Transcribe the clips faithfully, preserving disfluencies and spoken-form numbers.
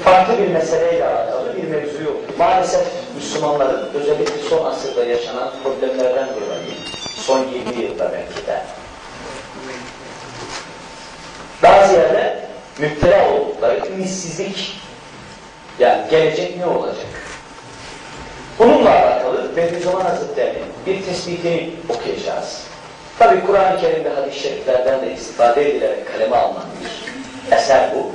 farklı bir meseleyle alakalı bir mevzu yok. Maalesef Müslümanların özellikle son asırda yaşanan problemlerden dolayı, son yirmi yılda belki de, bazı yerde müptela oldukları ümitsizlik, yani gelecek ne olacak? Bununla alakalı Bediüzzaman Hazretleri'nin bir tespitini okuyacağız. Tabi Kur'an-ı Kerim'de hadis-i şeriflerden de istifade edilerek kaleme alınan bir eser bu.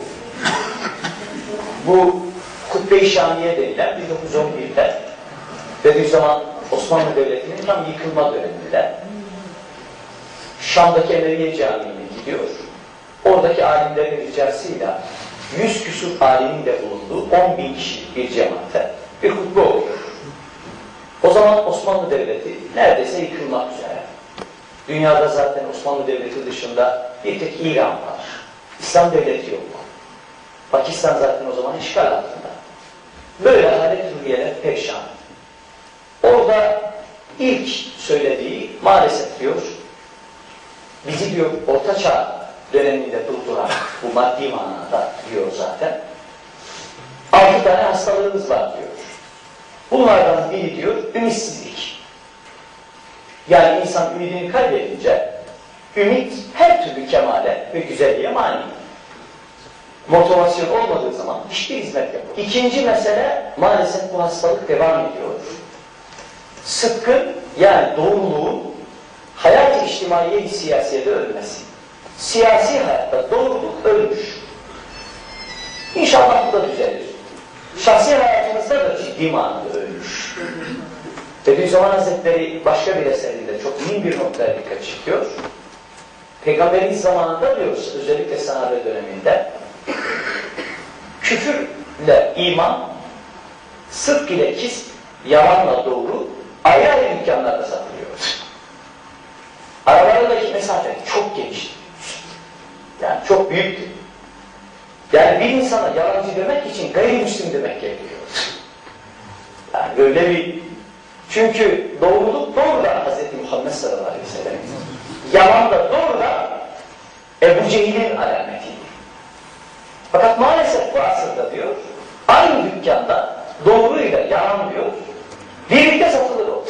Bu Hutbe-i Şamiye denilen bin dokuz yüz on bir'de Bediüzzaman Osmanlı Devleti'nin tam yıkılma döneminde Şam'daki Emeviye Camii'ne gidiyor. Oradaki alimlerin ricasıyla yüz küsur alimin de bulunduğu on bin kişilik bir cemaate bir hutbe oluyor. O zaman Osmanlı Devleti neredeyse yıkılmak üzere. Dünyada zaten Osmanlı Devleti dışında bir tek İran var. İslam Devleti yok. Pakistan zaten o zaman işgal altında. Böyle halet-ül perişan. Orada ilk söylediği maalesef diyor, bizi diyor Ortaçağ döneminde durduran, bu maddi manada diyor zaten, altı tane hastalığımız var diyor. Bunlardan biri diyor, ümitsizlik. Yani insan ümidini kaybedince, ümit her türlü kemale ve güzelliğe mani. Motivasyon olmadığı zaman hiçbir hizmet yok. İkinci mesele, maalesef bu hastalık devam ediyor. Sıkkın, yani doğruluğun hayat-ı içtimaiye-i siyasiyede ölmesi. Siyasi hayatta doğruluk ölmüş. İnşallah bu da düzelir. Şahsi hayatımızda da ciddi manada ölmüş. Bediüzzaman Hazretleri başka bir eserinde çok mühim bir noktaya dikkat çekiyor. Peygamberimiz zamanında diyoruz, özellikle sahabe döneminde, küfürle iman, sıdk ile kisp, yalanla doğru, ayrı ayrı dükkanlarda satılıyor. Aralarındaki mesafe çok genişti. Yani çok büyüktü. Yani bir insana yalancı demek için gayrimüslim demek gerekiyor. Yani böyle bir... Çünkü doğruluk doğrudan Hz. Muhammed sallallahu aleyhi ve sellem. Yalan da doğrudan Ebu Cehil'in alametiydi. Fakat maalesef bu asırda diyor, aynı dükkanda doğruyla yalan diyor, birlikte satılır o.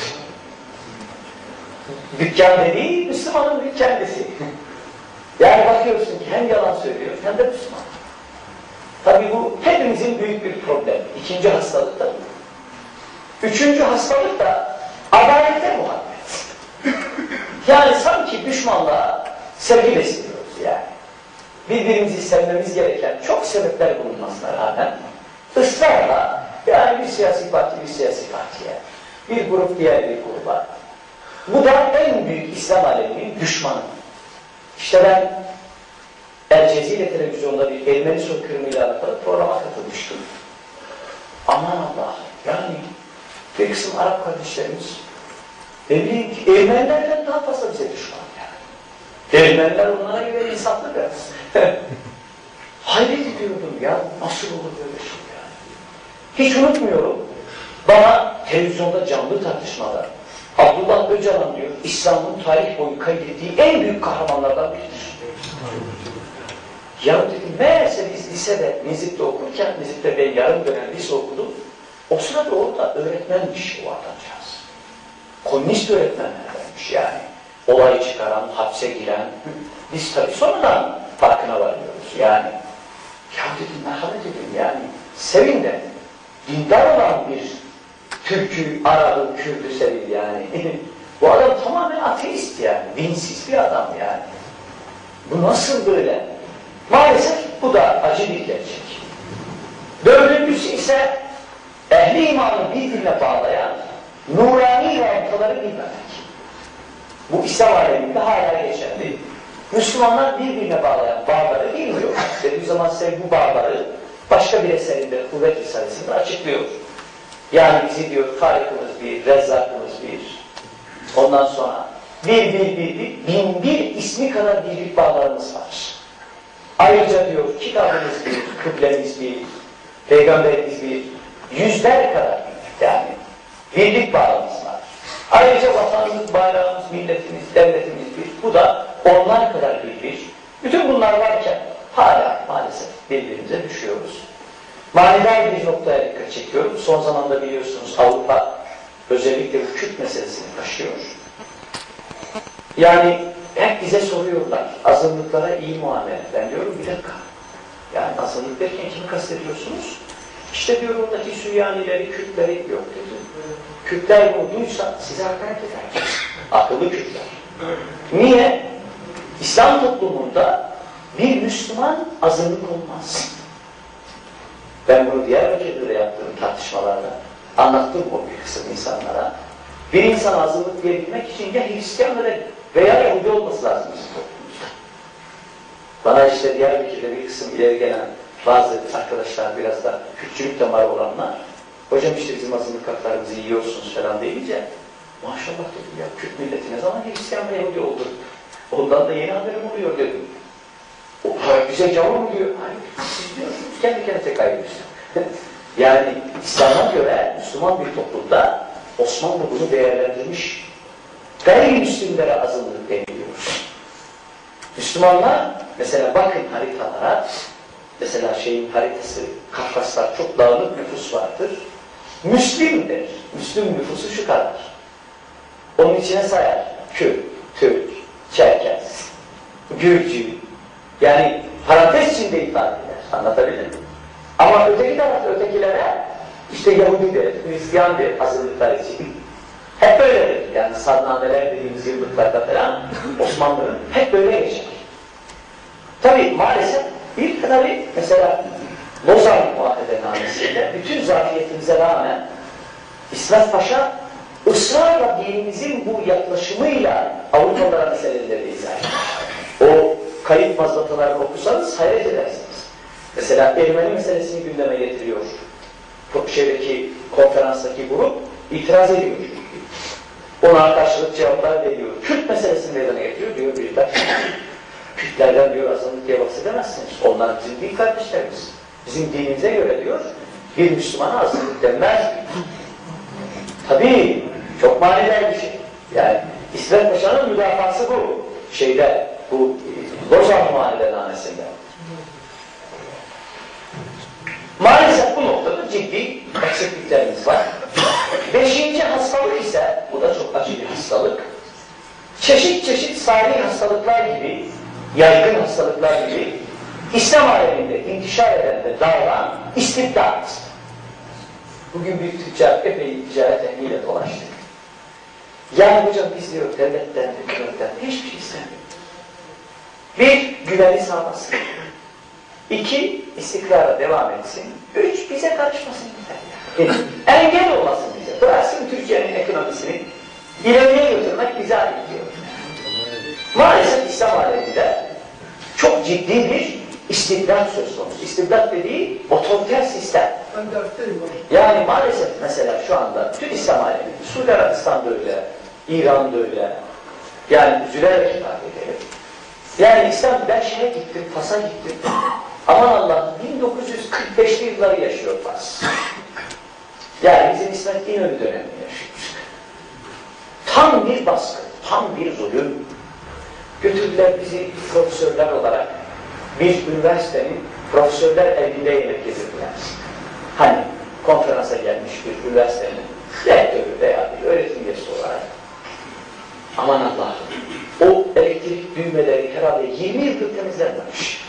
Dükkan dediği Müslümanın bir kendisi. Yani bakıyorsun ki hem yalan söylüyor hem de Müslüman. Tabi bu hepimizin büyük bir problemi. İkinci hastalık da bu. Üçüncü hastalık da adalete muhabbet. Yani sanki düşmanlığa sevgi besliyoruz yani. Birbirimizi sevmemiz gereken çok sebepler bulunmasına rağmen ısrarla yani bir siyasi parti bir siyasi partiye, bir grup diğer bir gruba. Bu da en büyük İslam aleminin düşmanı. İşte ben El Cezire televizyonda bir Ermeni soykırımıyla alakalı programa katılmıştım. Aman Allah, yani bir kısım Arap kardeşlerimiz dedi ki Ermenilerden daha fazla bize düşman yani. Ermeniler onlara göre insaflı biraz. Hayret ediyordum ya, nasıl olur böyle şey yani. Hiç unutmuyorum, bana televizyonda canlı tartışmalar, Abdullah Öcalan diyor, İslam'ın tarih boyu kaydettiği en büyük kahramanlardan biridir. Ya dedim, meğerse biz lisede, Nizip'te okurken, Nizip'te ben yarım dönem lise okudum, o sırada orada öğretmenmiş o adamcağız. Komünist öğretmenlerdenmiş yani. Olay çıkaran, hapse giren, biz tabii sonradan farkına varıyoruz yani. Ya dedim, merhamet edin yani, sevin de, dindar olan bir Türk'ü, Arap'ı, Kürt'ü sevin yani. Bu adam tamamen ateist yani, dinsiz bir adam yani. Bu nasıl böyle? Maalesef bu da acı bir gerçek. Dördüncüsü ise ehli imanı birbirine bağlayan nurani rabıtaları bilmemek. Bu İslam aleminde hala geçerli. Müslümanlar birbirine bağlayan bağları bilmiyor. Bediüzzaman size bu bağları başka bir eserinde Kuvvet Risalesi'nde açıklıyor. Yani bizi diyor Halikimiz bir, Rezzakımız bir. Ondan sonra bir, bir, bir, bir, bin bir ismi kadar birlik bağlarımız var. Ayrıca diyor kitabımız bir, kıblemiz bir, peygamberimiz bir, yüzler kadar birlik yani. Birlik bağımız var. Ayrıca vatanımız, bayrağımız, milletimiz, devletimiz bir. Bu da onlar kadar bir bir. Bütün bunlar varken hala maalesef birbirimize düşüyoruz. Manidar bir noktaya dikkat çekiyorum. Son zamanda biliyorsunuz Avrupa özellikle bu Kürt meselesini taşıyor. Yani hep bize soruyorlar, azınlıklara iyi muamele. Ben diyorum bir dakika. Yani azınlık derken kimi kastediyorsunuz? İşte diyor oradaki Süryanileri, Kürtleri yok dedi. Kürtler bulduysa size hakaret eder. Akıllı Kürtler. Niye? İslam toplumunda bir Müslüman azınlık olmaz. Ben bunu Diyarbakır'da da yaptığım tartışmalarda anlattım o bir kısım insanlara. Bir insan azınlık diyebilmek için ya Hristiyan veya Yahudi olması lazım bizim toplumumuzda. Bana işte Diyarbakır'da bir kısım ileri gelen bazı arkadaşlar biraz da Kürtçülük damarı olanlar, hocam işte bizim azınlık haklarımızı yiyorsunuz falan deyince, maşallah dedim ya Kürt milleti ne zaman Hristiyan ve Yahudi oldu? Ondan da yeni haberim oluyor dedim. O bize cevap mı diyor? Hayır, siz diyorsunuz kendi kendine kaybediyorsunuz. Yani İslam'a göre Müslüman bir toplumda Osmanlı bunu değerlendirmiş. Gayrimüslimlere azınlık deniliyor. Müslümanlar mesela bakın haritalara, mesela şeyin haritası, Kafkaslar çok dağınık nüfus vardır. Müslimdir. Müslüm nüfusu şu kadar. Onun içine sayar. Kürt, Türk, Çerkez, Gürcü. Yani parantez içinde ifade eder. Anlatabildim mi? Ama öteki tarafta ötekilere işte Yahudi'dir, Hristiyan'dır azınlıklar için. Hep böyledir. Yani sadnameler dediğimiz yıllıklarda falan Osmanlı'nın hep böyle geçer. Tabii maalesef bir tabii mesela Lozan Muahedenamesi'nde bütün zafiyetimize rağmen İsmet Paşa ısrarla dinimizin bu yaklaşımıyla Avrupalılara meseleleri izah eder. O kayıp mazlatalarını okusanız hayret edersiniz. Mesela Ermeni meselesini gündeme getiriyor. Şeydeki, konferanstaki grup itiraz ediyor. Ona karşılık cevaplar veriyor. Kürt meselesini meydana getiriyor diyor birlikte. Kürtlerden diyor azınlık diye bahsedemezsiniz. Onlar bizim din kardeşlerimiz. Bizim dinimize göre diyor bir Müslümana azınlık denmez. Tabii çok manidar bir şey. Yani İsmet Paşa'nın müdafası bu. Şeyde, bu Lozan Muahedenamesi'nde. Maalesef bu noktada ciddi eksikliklerimiz var. Beşinci hastalık ise, bu da çok acı bir hastalık. Çeşit çeşit sari hastalıklar gibi, yaygın hastalıklar gibi İslam aleminde intişar eden ve dağılan istibdat. Bugün bir tüccar epey ticaret ehliyle dolaştık. Yani hocam biz diyor devletten, hükümetten hiçbir şey istemiyoruz. Bir, güveni sağlasın. İki, istikrara devam etsin. Üç, bize karışmasın yeter. Engel olmasın bize. Bıraksın Türkiye'nin ekonomisini ileriye götürmek bize ait diyor. Maalesef İslam aleminde çok ciddi bir istibdat söz konusu. İstibdat dediği otoriter sistem. Yani maalesef mesela şu anda tüm İslam aleminde, Suudi Arabistan'da öyle, İran'da öyle, yani üzülerek ifade edelim. Yani İslam, ben şeye gittim, Fas'a gittim. Aman Allah, bin dokuz yüz kırk beşli yılları yaşıyor Fas. Yani bizim İsmet İnönü dönemini yaşıyoruz. Tam bir baskı, tam bir zulüm. Götürdüler bizi profesörler olarak bir üniversitenin profesörler evinde yemek yedirdiler. Hani konferansa gelmiş bir üniversitenin rektörü veya bir öğretim üyesi olarak. Aman Allah'ım, o elektrik düğmeleri herhalde yirmi yıldır temizlenmemiş.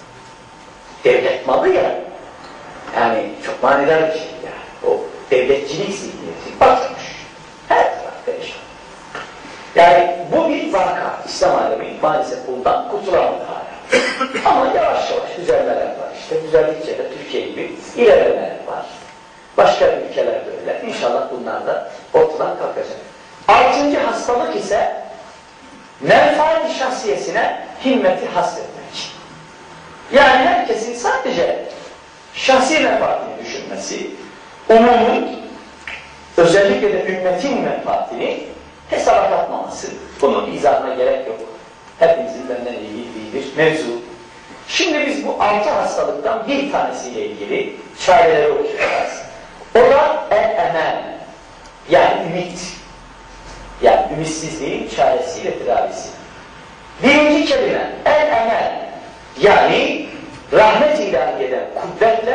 Devlet malı ya, yani çok manidar bir şey yani. O devletçilik zihniyeti batmış. Her taraf perişan. Yani bu bir vaka. İslam alemi maalesef bundan kurtulamadı hala. Ama yavaş yavaş düzelmeler var. İşte düzeldikçe de Türkiye gibi ilerlemeler var. Başka ülkelerde öyle. İnşallah bunlar da ortadan kalkacak. Altıncı hastalık ise menfaat şahsiyesine himmeti hasretmek. Yani herkesin sadece şahsi menfaatini düşünmesi, umumun, özellikle de ümmetin menfaatini hesaba katmaması. Bunun izahına gerek yok. Hepimizin benden iyi bildiği bir mevzu. Şimdi biz bu altı hastalıktan bir tanesiyle ilgili çareleri okuyacağız. O da el-emel, yani ümit. Yani ümitsizliğin çaresiyle tedavisi. Birinci kelime el-emel, yani rahmet ilahi eden kuvvetle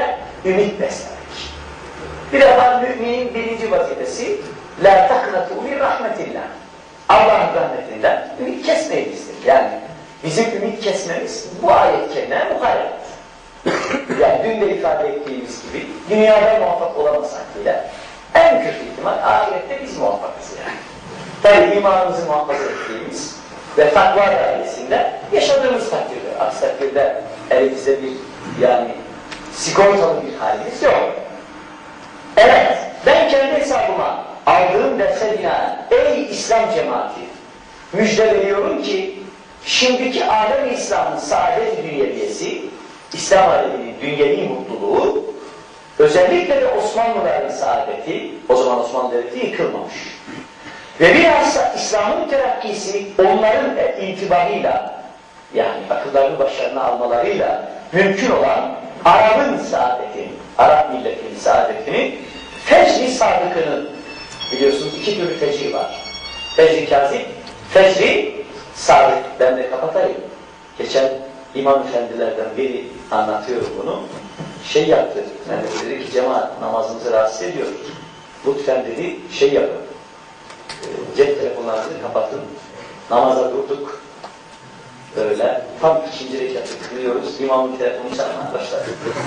ümit beslemek. Bir defa müminin birinci vazifesi لَا تَقْنَتُوا مِنْ رَحْمَةِ اللّٰهِ Allah'ın rahmetinden ümit kesmeyizdir. Yani bizim ümit kesmemiz bu ayet kendine muhalefet. Yani dün de ifade ettiğimiz gibi dünyada muvaffak olamasak bile en kötü ihtimal ahirette biz muvaffakız yani. Tabi imanımızı muhafaza ettiğimiz ve takva dairesinde yaşadığımız takdirde, aksi takdirde elimizde bir yani sigortalı bir halimiz yok. Evet, ben kendi hesabıma aldığım derse binaen ey İslam cemaati müjde veriyorum ki şimdiki alem-i İslam'ın saadet dünyeviyesi, İslam aleminin dünyevi mutluluğu, özellikle de Osmanlıların saadeti, o zaman Osmanlı Devleti yıkılmamış. Ve bilhassa İslam'ın terakkisi onların intibahıyla, yani akıllarını başlarına almalarıyla mümkün olan Arap'ın saadetini, Arap milletinin saadetini, fecri sadıkının, biliyorsunuz iki türlü fecri var. Fecri kazip, fecri sadık. Ben de kapatayım. Geçen imam efendilerden biri anlatıyor bunu. Şey yaptı, yani dedi ki cemaat namazımızı rahatsız ediyor. Lütfen dedi şey yapın. Cep telefonlarınızı kapatın. Namaza durduk. Öyle. Tam ikinci rekatı kılıyoruz. İmamın telefonu çalmaya başladı.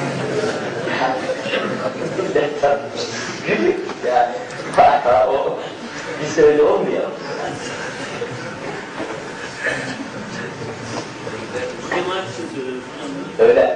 Yani gülük yani. o, biz de öyle olmayalım. Öyle.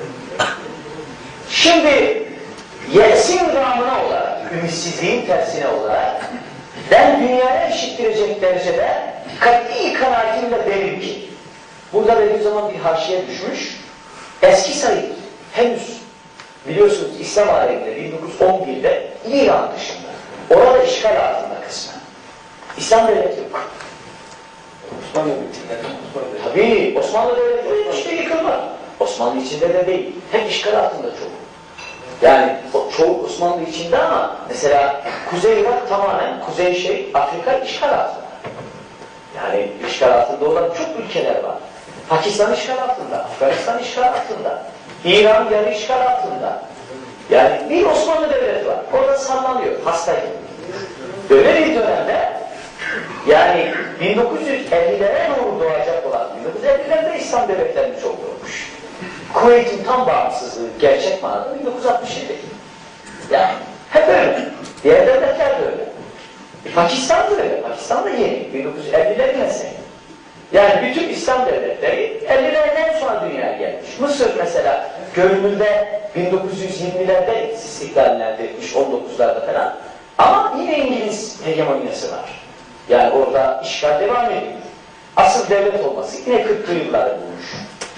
Şimdi yesin ramına olarak, ümitsizliğin tersine olarak ben dünyaya eşittirecek derecede kat'i kanaatimle derim ki burada Bediüzzaman bir haşiye düşmüş. Eski Said henüz biliyorsunuz İslam aleminde bin dokuz yüz on bir'de İran dışında. Orada işgal altında kısmen. İslam devleti yok. Osmanlı devleti. Tabii Osmanlı devleti işte yıkılmaz. Osmanlı içinde de değil. Hem işgal altında çok. Yani çoğu Osmanlı içinde ama mesela Kuzey Irak tamamen Kuzey şey Afrika işgal altında. Yani işgal altında olan çok ülkeler var. Pakistan işgal altında, Afganistan işgal altında, İran yarı işgal altında. Yani bir Osmanlı devleti var. Orada sallanıyor, hasta gibi. Böyle bir dönemde yani bin dokuz yüz elli'lere doğru doğacak olan bin dokuz yüz elli'lerde İslam devletlerini çok doğmuş. Kuveyt'in tam bağımsızlığı gerçek manada bin dokuz yüz altmış yedi. Yani hep öyle. Diğer devletler de öyle. E, Pakistan da öyle. Pakistan da yeni. bin dokuz yüz elli'lerin mesleği. Yani bütün İslam devletleri ellilerden sonra dünyaya gelmiş. Mısır mesela görünürde bin dokuz yüz yirmi'lerde istiklal elde etmiş, on dokuz'larda falan. Ama yine İngiliz hegemonyası var. Yani orada işgal devam ediyor. Asıl devlet olması yine kırk'lı yılları bulmuş.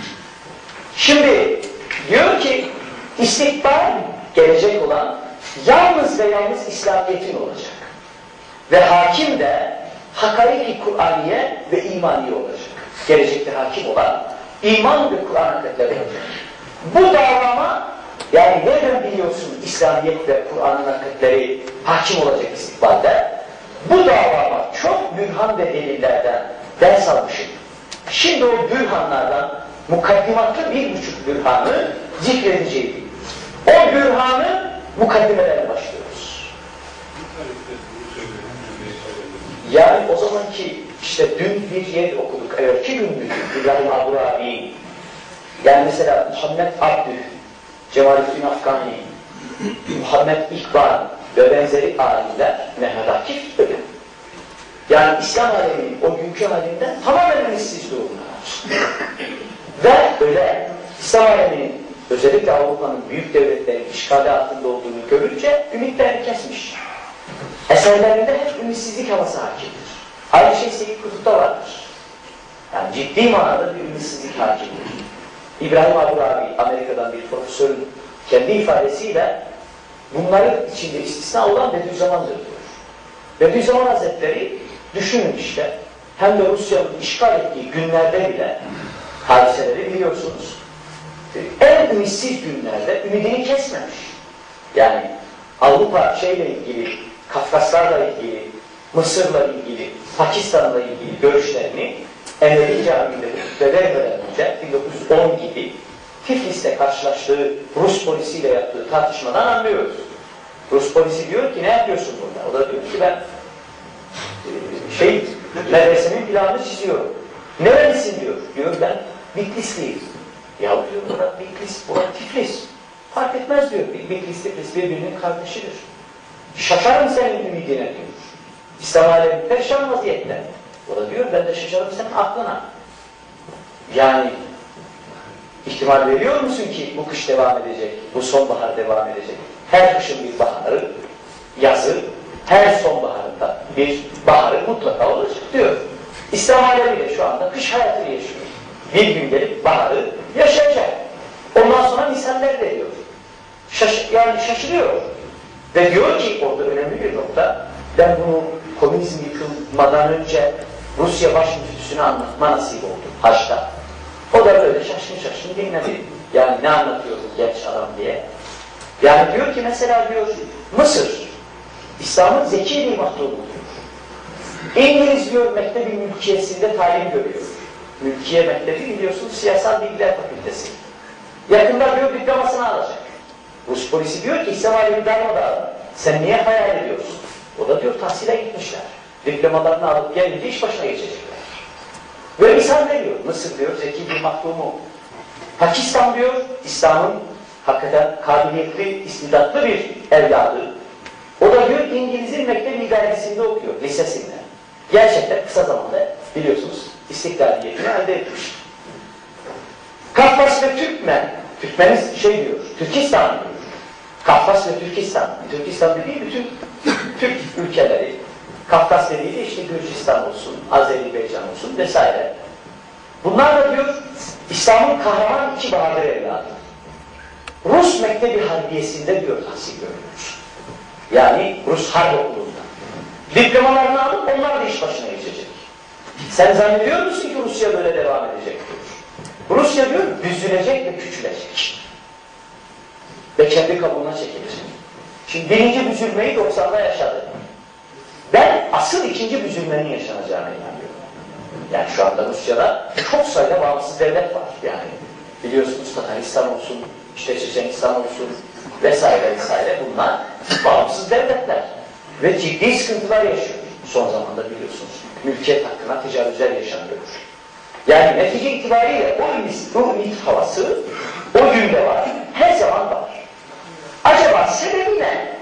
Şimdi diyor ki istikbal gelecek olan yalnız ve yalnız İslamiyet'in olacak. Ve hakim de hakaiki Kur'aniye ve imani olacak. Gelecekte hakim olan iman ve Kur'an hakikatleri olacak. Bu davama yani nereden biliyorsun İslamiyet ve Kur'an'ın hakikatleri hakim olacak istikbalde? Bu davama çok bürhan ve delillerden ders almışım. Şimdi o bürhanlardan mukaddimatlı bir buçuk bürhanı zikredeceğim. O bürhanı mukaddimelerle başlıyoruz. Yani o zamanki işte dün bir yer okuduk, evvelki gün bir İbrahim Abdurabi, yani mesela Muhammed Abdü, Cemalettin Afgani, Muhammed İkbal ve benzeri alimler, Mehmet Akif öyle. Yani İslam aleminin o günkü halinden tamamen ümitsiz durumlar. Ve öyle İslam aleminin özellikle Avrupa'nın büyük devletlerin işgali altında olduğunu görünce ümitlerini kesmiş. Eserlerinde hep ümitsizlik havası hakimdir. Aynı şey Seyyid Kutup'ta vardır. Yani ciddi manada bir ümitsizlik hakimdir. İbrahim Abdurabi, Amerika'dan bir profesörün kendi ifadesiyle bunların içinde istisna olan Bediüzzaman'dır diyor. Bediüzzaman Hazretleri düşünün işte, hem de Rusya'nın işgal ettiği günlerde bile hadiseleri biliyorsunuz. En ümitsiz günlerde ümidini kesmemiş. Yani Avrupa şeyle ilgili, Kafkaslarla ilgili, Mısır'la ilgili, Pakistan'la ilgili görüşlerini Emevi Camii'nde hutbe vermeden önce bin dokuz yüz on gibi Tiflis'te karşılaştığı Rus polisiyle yaptığı tartışmadan anlıyoruz. Rus polisi diyor ki ne yapıyorsun burada? O da diyor ki ben şey, medresenin planını çiziyorum. Nerelisin diyor. Diyor ben Bitlisliyim. Ya diyor burada Bitlis, burada Tiflis. Fark etmez diyor. Bitlis, Tiflis birbirinin kardeşidir. Şaşarım senin ümidine diyor. İslam alemi perişan vaziyette. O da diyor ben de şaşarım senin aklına. Yani ihtimal veriyor musun ki bu kış devam edecek, bu sonbahar devam edecek? Her kışın bir baharı, yazı, her sonbaharında bir baharı mutlaka olacak diyor. İslam alemi de şu anda kış hayatını yaşıyor. Bir gün gelip baharı yaşayacak. Ondan sonra misaller veriyor. Şaş yani şaşırıyor. Ve diyor ki orada önemli bir nokta, ben bunu komünizm yıkılmadan önce Rusya baş müftüsüne anlatma nasip oldu Haç'ta. O da böyle şaşkın şaşkın dinledi. Yani ne anlatıyor bu genç adam diye. Yani diyor ki mesela diyor Mısır, İslam'ın zeki bir mahlubu diyor. İngiliz diyor mektebi mülkiyesinde talim görüyor. Mülkiye mektebi biliyorsunuz siyasal bilgiler fakültesi. Yakında diyor diplomasını alacak. Rus polisi diyor ki İslam alemi darmadağın. Sen niye hayal ediyorsun? O da diyor tahsile gitmişler. Diplomalarını alıp gelince iş başına geçecekler. Böyle misal veriyor. Mısır diyor zeki bir mahlumu. Pakistan diyor İslam'ın hakikaten kabiliyetli, istidatlı bir evladı. O da diyor İngiliz'in mektebi idaresinde okuyor, lisesinde. Gerçekten kısa zamanda biliyorsunuz istiklaliyetini elde etmiş. Kafkas ve Türkmen, Türkmeniz şey diyor, Türkistan diyor. Kafkas ve Türkistan, Türkistan dediği bütün Türk ülkeleri. Kafkas dediği de işte Gürcistan olsun, Azerbaycan olsun vesaire. Bunlar da diyor İslam'ın kahraman iki bahadır evladı. Rus mektebi harbiyesinde diyor tahsil görülmüş. Yani Rus harp okulunda. Diplomalarını alıp onlar da iş başına geçecek. Sen zannediyor musun ki Rusya böyle devam edecek diyor. Rusya diyor büzülecek ve küçülecek. Ve kendi kabuğuna çekilecek. Şimdi birinci büzülmeyi doksanda yaşadı. Ben asıl ikinci büzülmenin yaşanacağına inanıyorum. Yani şu anda Rusya'da çok sayıda bağımsız devlet var. Yani biliyorsunuz Tataristan olsun, işte Çeçenistan olsun vesaire vesaire bunlar bağımsız devletler. Ve ciddi sıkıntılar yaşıyor. Son zamanda biliyorsunuz. Mülkiyet hakkına tecavüzler yaşanıyor. Yani netice itibariyle o ümit havası o günde var. Her zaman var. Acaba sebebi ne?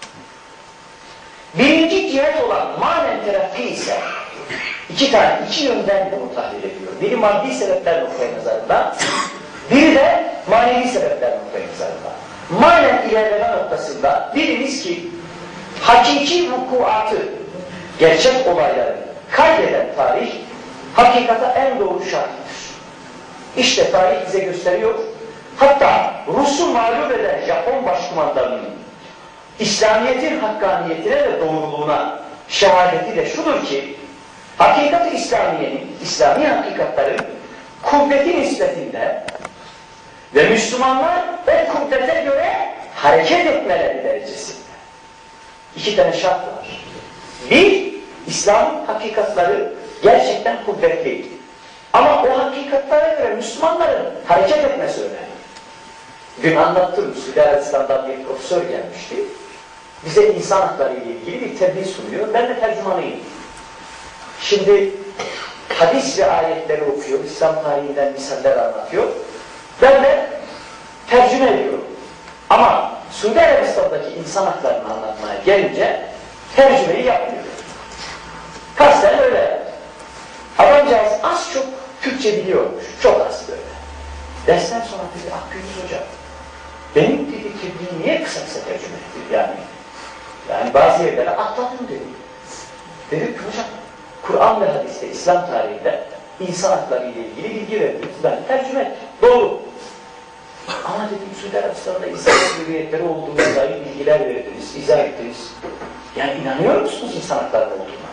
Birinci cihet olan manen terakki ise iki tane, iki yönden bunu tahlil ediyor. Biri maddi sebepler noktayı nazarında, biri de manevi sebepler noktayı nazarında. Manen ilerleme noktasında birimiz ki hakiki vukuatı, gerçek olayları kaydeden tarih hakikata en doğru şahittir. İşte tarih bize gösteriyor. Hatta Rus'u mağlup eden Japon başkumandanının İslamiyet'in hakkaniyetine ve doğruluğuna şehadeti de şudur ki hakikat-ı İslamiye'nin, İslami hakikatların kuvveti nispetinde ve Müslümanlar o kuvvete göre hareket etmeleri derecesinde. İki tane şart var. Bir, İslam hakikatları gerçekten kuvvetli. Ama o hakikatlere göre Müslümanların hareket etmesi önemli. Dün anlattım, Suudi Arabistan'dan bir profesör gelmişti. Bize insan hakları ile ilgili bir tebliğ sunuyor. Ben de tercümanıyım. Şimdi hadis ve ayetleri okuyor, İslam tarihinden misaller anlatıyor. Ben de tercüme ediyorum. Ama Suudi Arabistan'daki insan haklarını anlatmaya gelince tercümeyi yapmıyor. Kasten öyle. Adamcağız az çok Türkçe biliyormuş. Çok az böyle. Dersten sonra dedi, Akgündüz hocam, benim dedi tebliği niye kısa kısa tercüme etti? Yani, yani bazı yerlere atladım dedi. Dedim ki hocam, Kur'an ve hadiste, İslam tarihinde insan hakları ile ilgili bilgi verdiniz. Ben tercüme ettim. Doğru. Ama dedim Suudi Arabistan'da insan hürriyetleri olduğuna dair bilgiler verdiniz, izah ettiniz. Yani inanıyor musunuz insan hakları olduğuna?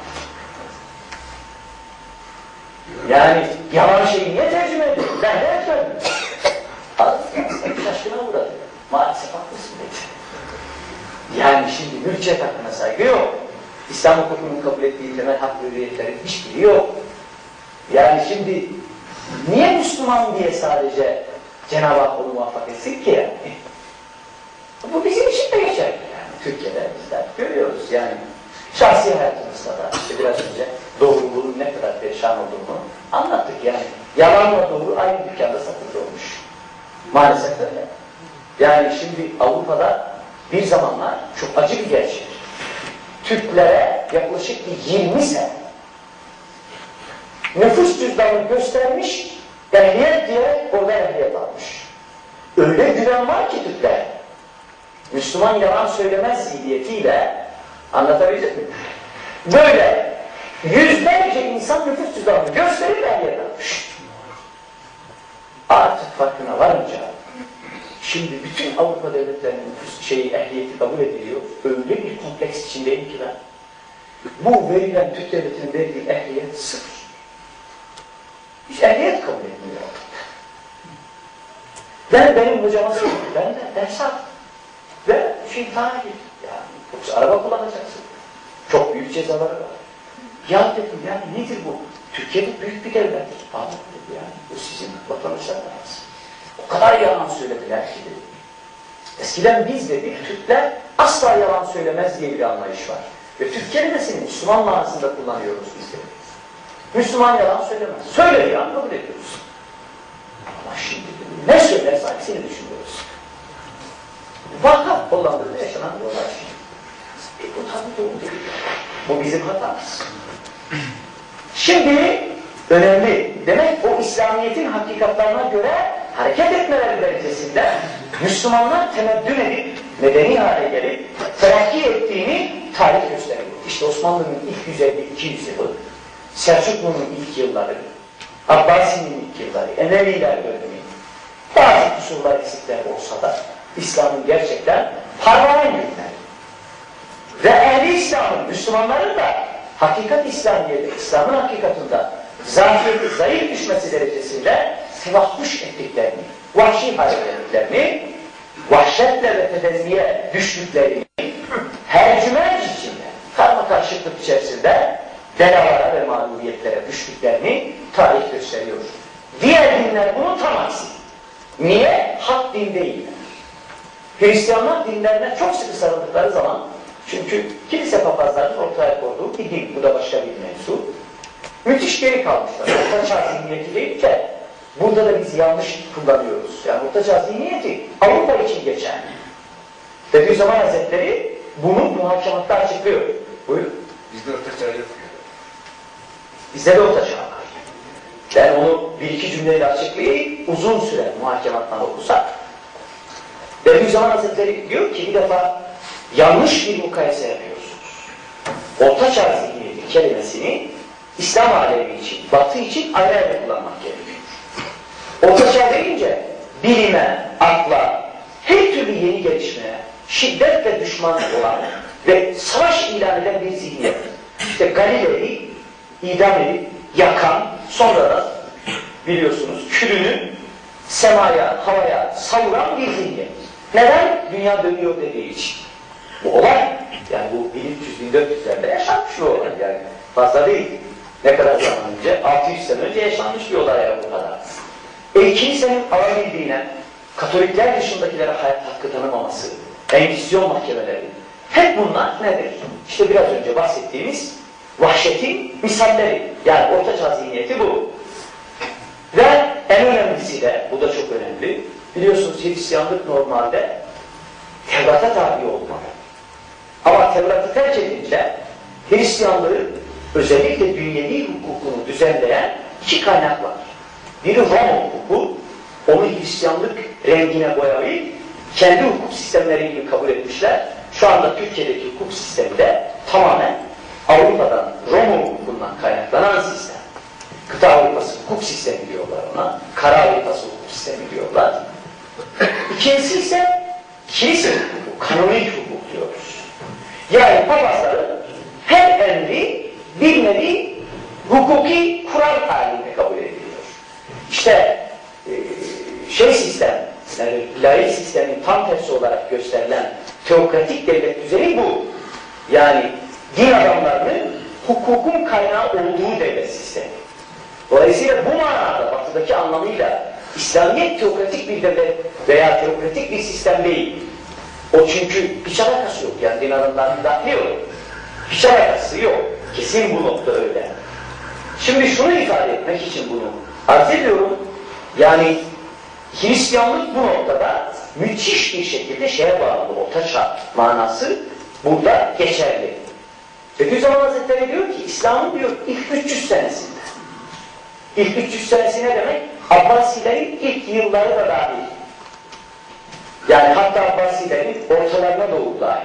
Yani yalan şeyi niye tercüme ediyor? Ben de etmedim. Şaşkına uğradı. Maalesef haklısın dedi. Yani şimdi mülkiyet hakkına saygı yok. İslam hukukunun kabul ettiği temel hak ve hürriyetlerin hiçbiri yok. Yani şimdi niye Müslüman diye sadece Cenab-ı Hak onu muvaffak etsin ki yani. Bu bizim için de geçerli yani. Türkiye'de bizler görüyoruz yani. Şahsi hayatımızda da işte biraz önce doğruluğun ne kadar perişan olduğunu anlattık yani. Yalanla doğru aynı dükkanda satılıyormuş. Maalesef öyle. Yani şimdi Avrupa'da bir zamanlar çok acı bir gerçek. Türklere yaklaşık bir yirmi sene nüfus cüzdanını göstermiş, ehliyet diye orada ehliyet almış. Öyle güven var ki Türkler, Müslüman yalan söylemez zihniyetiyle, anlatabilecek miyim? Böyle yüzlerce insan nüfus cüzdanını gösterip ehliyet almış. Artık farkına varınca, şimdi bütün Avrupa devletlerinin nüfus şeyi, ehliyeti kabul ediliyor. Öyle bir kompleks içindeyim ki ben. Bu verilen Türk devletinin verdiği ehliyet sıfır. Hiç ehliyet kabul etmiyor. Ben benim hocama söyledim, ben de ders aldım. Ve şey imtihana girdim. Yani, yoksa araba kullanacaksın. Çok büyük cezaları var. Ya dedim yani nedir bu? Türkiye'de büyük bir devlet. Abi dedi yani bu sizin vatandaşlarınız. O kadar yalan söylediler ki dedi. Eskiden biz dedik, Türkler asla yalan söylemez diye bir anlayış var. Ve Türk kelimesini Müslüman manasında kullanıyoruz biz de. Müslüman yalan söylemez. Söylediği an kabul ediyoruz. Ama şimdi ne söylerse aksini düşünüyoruz. Vaka Hollanda'da yaşanan bir olay. E, bu tabii doğru değil. Bu bizim hatamız. Şimdi önemli. Demek o İslamiyet'in hakikatlarına göre hareket etmeleri derecesinde Müslümanlar temeddün edip, medeni hale gelip terakki ettiğini tarih gösteriyor. İşte Osmanlı'nın ilk yüz elli iki yüz yılı, Selçuklu'nun ilk yılları, Abbasi'nin ilk yılları, Emeviler dönemi, bazı kusurlar, eksikler olsa da İslam'ın gerçekten parlayan günleri. Ve ehli İslam'ın, Müslümanların da hakikat İslamiyet'e, İslam'ın hakikatında zafiyeti, zayıf düşmesi derecesinde tevahhuş ettiklerini, vahşi hale geldiklerini, vahşetle ve tedenniye düştüklerini, hercümerc içinde, karma karşılıklık içerisinde belalara ve mağlubiyetlere düştüklerini tarih gösteriyor. Diğer dinler bunun tam aksi. Niye? Hak din değil. Hristiyanlar dinlerine çok sıkı sarıldıkları zaman, çünkü kilise papazlarının ortaya koyduğu bir din, bu da başka bir mevzu, müthiş geri kalmışlar. Ortaçağ zihniyeti değil ki, burada da biz yanlış kullanıyoruz. Yani Ortaçağ zihniyeti Avrupa için geçerli. Bediüzzaman Hazretleri bunu muhakematta açıklıyor. Buyurun. Bizde Ortaçağ yok. Bizde de Ortaçağ var. Ben onu bir iki cümleyle açıklayayım, uzun süre muhakemattan okusak. Bediüzzaman Hazretleri diyor ki bir defa yanlış bir mukayese yapıyorsunuz. Ortaçağ zihniyeti kelimesini İslam alemi için, Batı için ayrı ayrı kullanmak gerekiyor. Ortaçağ deyince bilime, akla, her türlü yeni gelişmeye şiddetle düşman olan ve savaş ilan eden bir zihniyet. İşte Galile'yi idam edip yakan, sonra da biliyorsunuz külünü semaya, havaya savuran bir zihniyet. Neden? Dünya dönüyor dediği için. Bu olay, yani bu bin üç yüz bin dört yüzlerde yaşanmış bir olay yani. Fazla değil. Ne kadar zaman önce? altı yüz sene önce yaşanmış bir olay Avrupa'da. E, kilisenin alabildiğine, Katolikler dışındakilere hayat hakkı tanımaması, Engizisyon mahkemeleri, hep bunlar nedir? İşte biraz önce bahsettiğimiz vahşetin misalleri. Yani Ortaçağ zihniyeti bu. Ve en önemlisi de, bu da çok önemli, biliyorsunuz Hristiyanlık normalde Tevrat'a tabi olmalı. Ama Tevrat'ı terk edince Hristiyanlığı özellikle dünyevi hukukunu düzenleyen iki kaynak var. Biri Roma hukuku, onu Hristiyanlık rengine boyayıp kendi hukuk sistemleriyle kabul etmişler. Şu anda Türkiye'deki hukuk sistemi de tamamen Avrupa'dan, Roma hukukundan kaynaklanan sistem. Kıta Avrupası hukuk sistemi diyorlar ona, Kara Avrupası hukuk sistemi diyorlar. İkincisi ise kilise hukuku, kanonik hukuk diyoruz. Yani papazların her emri bir nevi hukuki kural halinde kabul ediliyor. İşte e, şey sistem, yani laik sistemin tam tersi olarak gösterilen teokratik devlet düzeni bu. Yani din adamlarının hukukun kaynağı olduğu devlet sistemi. Dolayısıyla bu manada batıdaki anlamıyla İslamiyet teokratik bir devlet veya teokratik bir sistem değil. O çünkü hiç alakası yok. Yani din alanından müdahale yok. Hiç alakası yok. Kesin bu nokta öyle. Şimdi şunu ifade etmek için bunu arz ediyorum. Yani Hristiyanlık bu noktada müthiş bir şekilde şeye bağlı. Ortaçağ manası burada geçerli. Bediüzzaman Hazretleri diyor ki İslam'ın diyor ilk üç yüz senesinde. İlk üç yüz senesi ne demek? Abbasilerin ilk yılları da dahil. Yani hatta Abbasilerin ortalarına doğru dahil.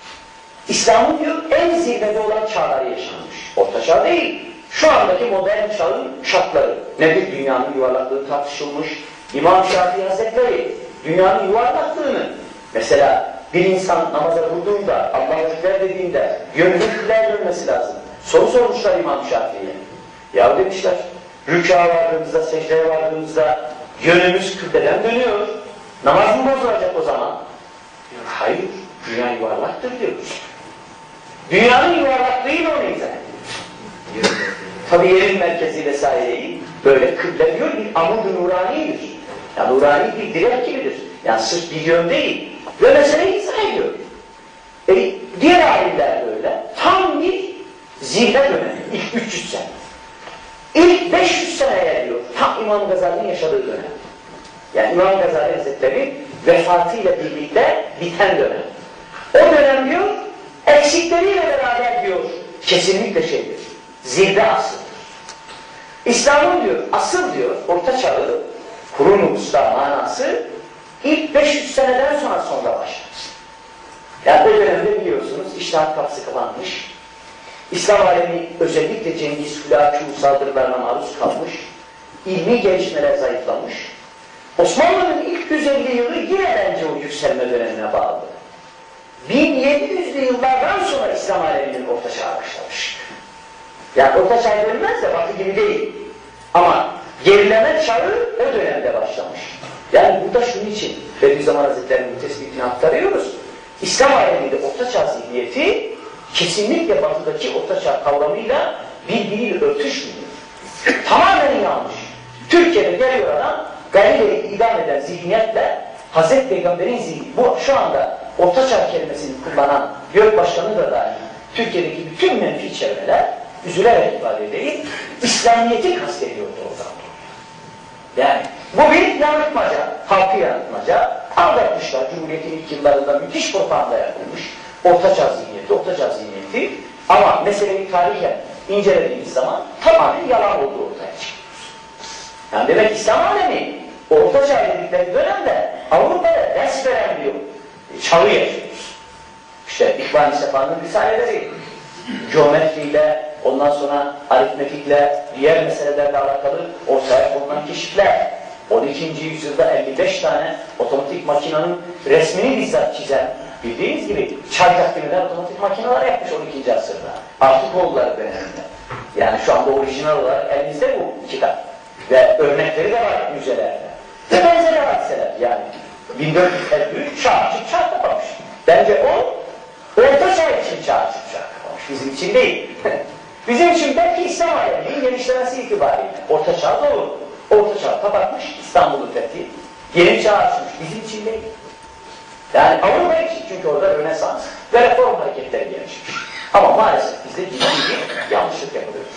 İslam'ın diyor en zirvede olan çağları yaşanmış. Orta çağ değil. Şu andaki modern çağın şartları. Nedir? Dünyanın yuvarlaklığı tartışılmış. İmam Şafii Hazretleri dünyanın yuvarlaklığını mesela bir insan namaza durduğunda, Allah'a ekber dediğinde yönünü kıbleye dönmesi lazım. Soru sormuşlar İmam Şafii'ye. Ya demişler, rükâ vardığımızda, secdeye vardığımızda yönümüz kıbleden dönüyor. Namaz mı bozulacak o zaman? Diyor, hayır, dünya yuvarlaktır diyoruz. Dünyanın yuvarlaklığıyla onu izah ediyoruz. Tabi yerin merkezi vesaireyi böyle kıble diyor, bir amud-u nuranidir. Yani nurani bir direk gibidir. Yani sırf bir yön değil. Ve meseleyi izah ediyor. E, diğer alimler böyle. Tam bir zirve dönemi. İlk üç yüz sene. İlk beş yüz seneye diyor. Tam İmam Gazali'nin yaşadığı dönem. Yani İmam Gazali Hazretleri vefatıyla birlikte biten dönem. O dönem diyor, eksikleriyle beraber diyor, kesinlikle şeydir. Zirve asıldır. İslam'ın diyor, asıl diyor, orta çağı, kurun-u usta manası, İlk beş yüz seneden sonra sonra başlar. Yani o dönemde biliyorsunuz iştahat kapısı kapanmış. İslam alemi özellikle Cengiz Hülaki saldırılarına maruz kalmış. İlmi gelişmeler zayıflamış. Osmanlı'nın ilk yüz elli yılı yine bence o yükselme dönemine bağlı. bin yedi yüzlü yıllardan sonra İslam aleminin orta çağı başlamış. Yani orta çağ dönmez de Batı gibi değil. Ama gerileme çağı o dönemde başlamış. Yani burada şunun için Bediüzzaman Hazretleri'nin tespitini aktarıyoruz. İslam aleminde ortaçağ zihniyeti kesinlikle Batı'daki ortaçağ kavramıyla birbiriyle örtüşmüyor. Tamamen yanlış. Türkiye'de geliyor adam Galile'yi idam eden zihniyetle Hazreti Peygamber'in zihni, bu şu anda ortaçağ kelimesini kullanan Gök Başkanı da dahil Türkiye'deki bütün menfi çevreler üzülerek ifade edeyim, İslamiyet'i kastediyordu o zaman. Yani bu bir yanıltmaca, halkı yanıltmaca. Aldatmışlar, Cumhuriyet'in ilk yıllarında müthiş propaganda yapılmış. Ortaçağ zihniyeti, ortaçağ zihniyeti. Ama meseleyi tarihen incelediğimiz zaman tamamen yalan olduğu ortaya çıkıyor. Yani demek İslam alemi ortaçağ dedikleri dönemde Avrupa'ya ders veren bir çağı yaşıyoruz. İşte İhvan-ı Sefa'nın risaleleri, geometriyle, ondan sonra aritmetikle, diğer meselelerle alakalı ortaya konulan keşifler. on ikinci yüzyılda elli beş tane otomatik makinenin resmini bizzat çizen, bildiğiniz gibi çay takviminden otomatik makineler yapmış on ikinci asırda. Artık oldular döneminde. Yani şu anda orijinal olarak elimizde bu kitap. Ve örnekleri de var müzelerde. Ve benzeri hadiseler yani. bin dört yüz elli üç çağırtıp çarpmamış. Bence o orta çağ için çağırtıp çarpmamış. Bizim için değil. Bizim için belki İslam aleminin genişlemesi itibariyle orta çağ doğru. Orta çağ kapatmış, İstanbul'u fethi. Yeni çağ açmış, bizim için değil. Yani Avrupa için çünkü orada Rönesans ve reform hareketleri gelişmiş. Ama maalesef bizde ciddi bir yanlışlık yapılıyor.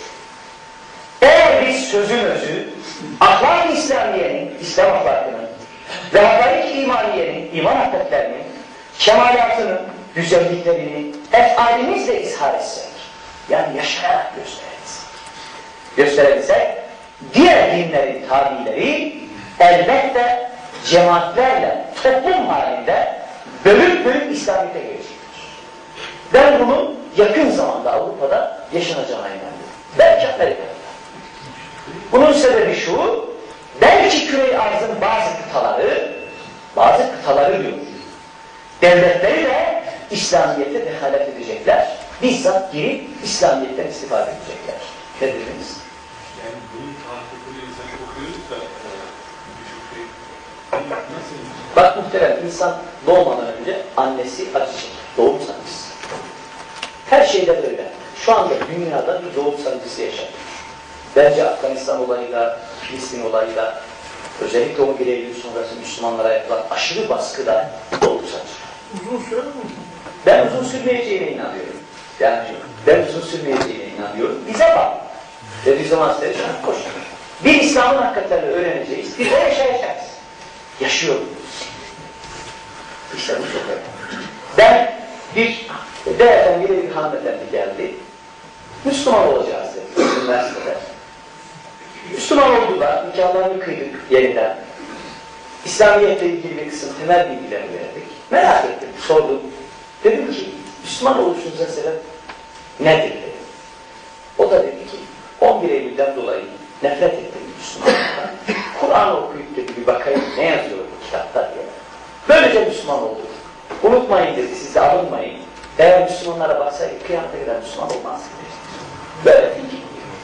Eğer biz sözün özü, ahlak-ı İslamiye'nin, İslam ahlakının ve hakaik-i imaniyenin, iman hakikatlerinin, kemalatının, güzelliklerini ef'alimizle izhar etsek, yani yaşayarak gösteririz. Gösterebilsek, diğer dinlerin tabileri elbette cemaatlerle, toplum halinde bölük bölük İslamiyet'e geçiyor. Ben bunun yakın zamanda Avrupa'da yaşanacağına inanıyorum. Belki Amerika'da. Bunun sebebi şu, belki küre-i arzın bazı kıtaları, bazı kıtaları diyor, devletleri de İslamiyet'e dehalet edecekler. Bizzat girip İslamiyet'ten istifade edecekler. Ne dediniz? Yani bunun tahkikini insan okuyoruz da birçok şey nasıl? Bak muhterem, insan doğmadan önce annesi acı çeker. Doğum sancısı. Her şeyde böyle. Şu anda dünyada bir doğum sancısı yaşanıyor. Bence Afganistan olayıyla, Filistin olayıyla, özellikle on bir Eylül sonrası Müslümanlara yapılan aşırı baskıda oldu saçma. Uzun süre mi? Ben uzun sürmeyeceğine inanıyorum. Yani ben uzun sürmeyeceğine inanıyorum. Bize bak. Ve biz zaman size şunu koştuk. Bir İslam'ın hakikatlerini öğreneceğiz. Bir de yaşayacağız. Yaşıyor muyuz? İşte bu çok önemli. Ben bir değerden bir hanımefendi geldi. Müslüman olacağız dedi. Üniversitede. Müslüman oldular. Nikahlarını kıydık yeniden. İslamiyetle ilgili bir kısım temel bilgilerini verdik. Merak ettim. Sordum. Dedim ki Müslüman oluşunuza sebep nedir dedi. O da dedi ki on bir Eylül'den dolayı nefret ettim Müslümanlardan. Kur'an okuyup dedi bir bakayım ne yazıyor bu kitapta diye. Böylece Müslüman olduk. Unutmayın dedi, siz de alınmayın. Eğer Müslümanlara baksaydık kıyamete kadar Müslüman olmazdı. Böyle fikir.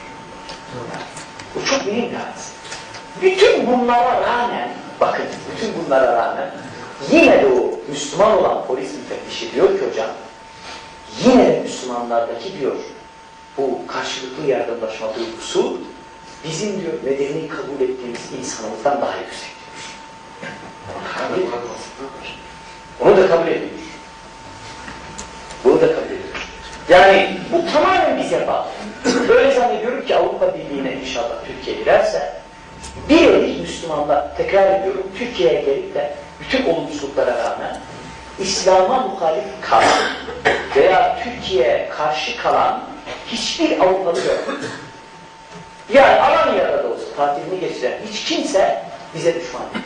Bu çok mühim bir hadis. Bütün bunlara rağmen, bakın bütün bunlara rağmen yine de o Müslüman olan polis müfettişi diyor ki hocam, yine de Müslümanlardaki diyor bu karşılıklı yardımlaşma duygusu bizim diyor medeni kabul ettiğimiz insanımızdan daha yüksek diyor. Onu da kabul ediyor. Bunu da kabul ediyor. Yani bu tamamen bize bağlı. Öyle zannediyorum ki Avrupa Birliği'ne inşallah Türkiye girerse bir elit Müslümanlar, tekrar ediyorum, Türkiye'ye gelip de bütün olumsuzluklara rağmen İslam'a muhalif kalan veya Türkiye'ye karşı kalan hiçbir Avrupalı yok. Yani Alanya'da da olsa tatilini geçiren hiç kimse bize düşman değil.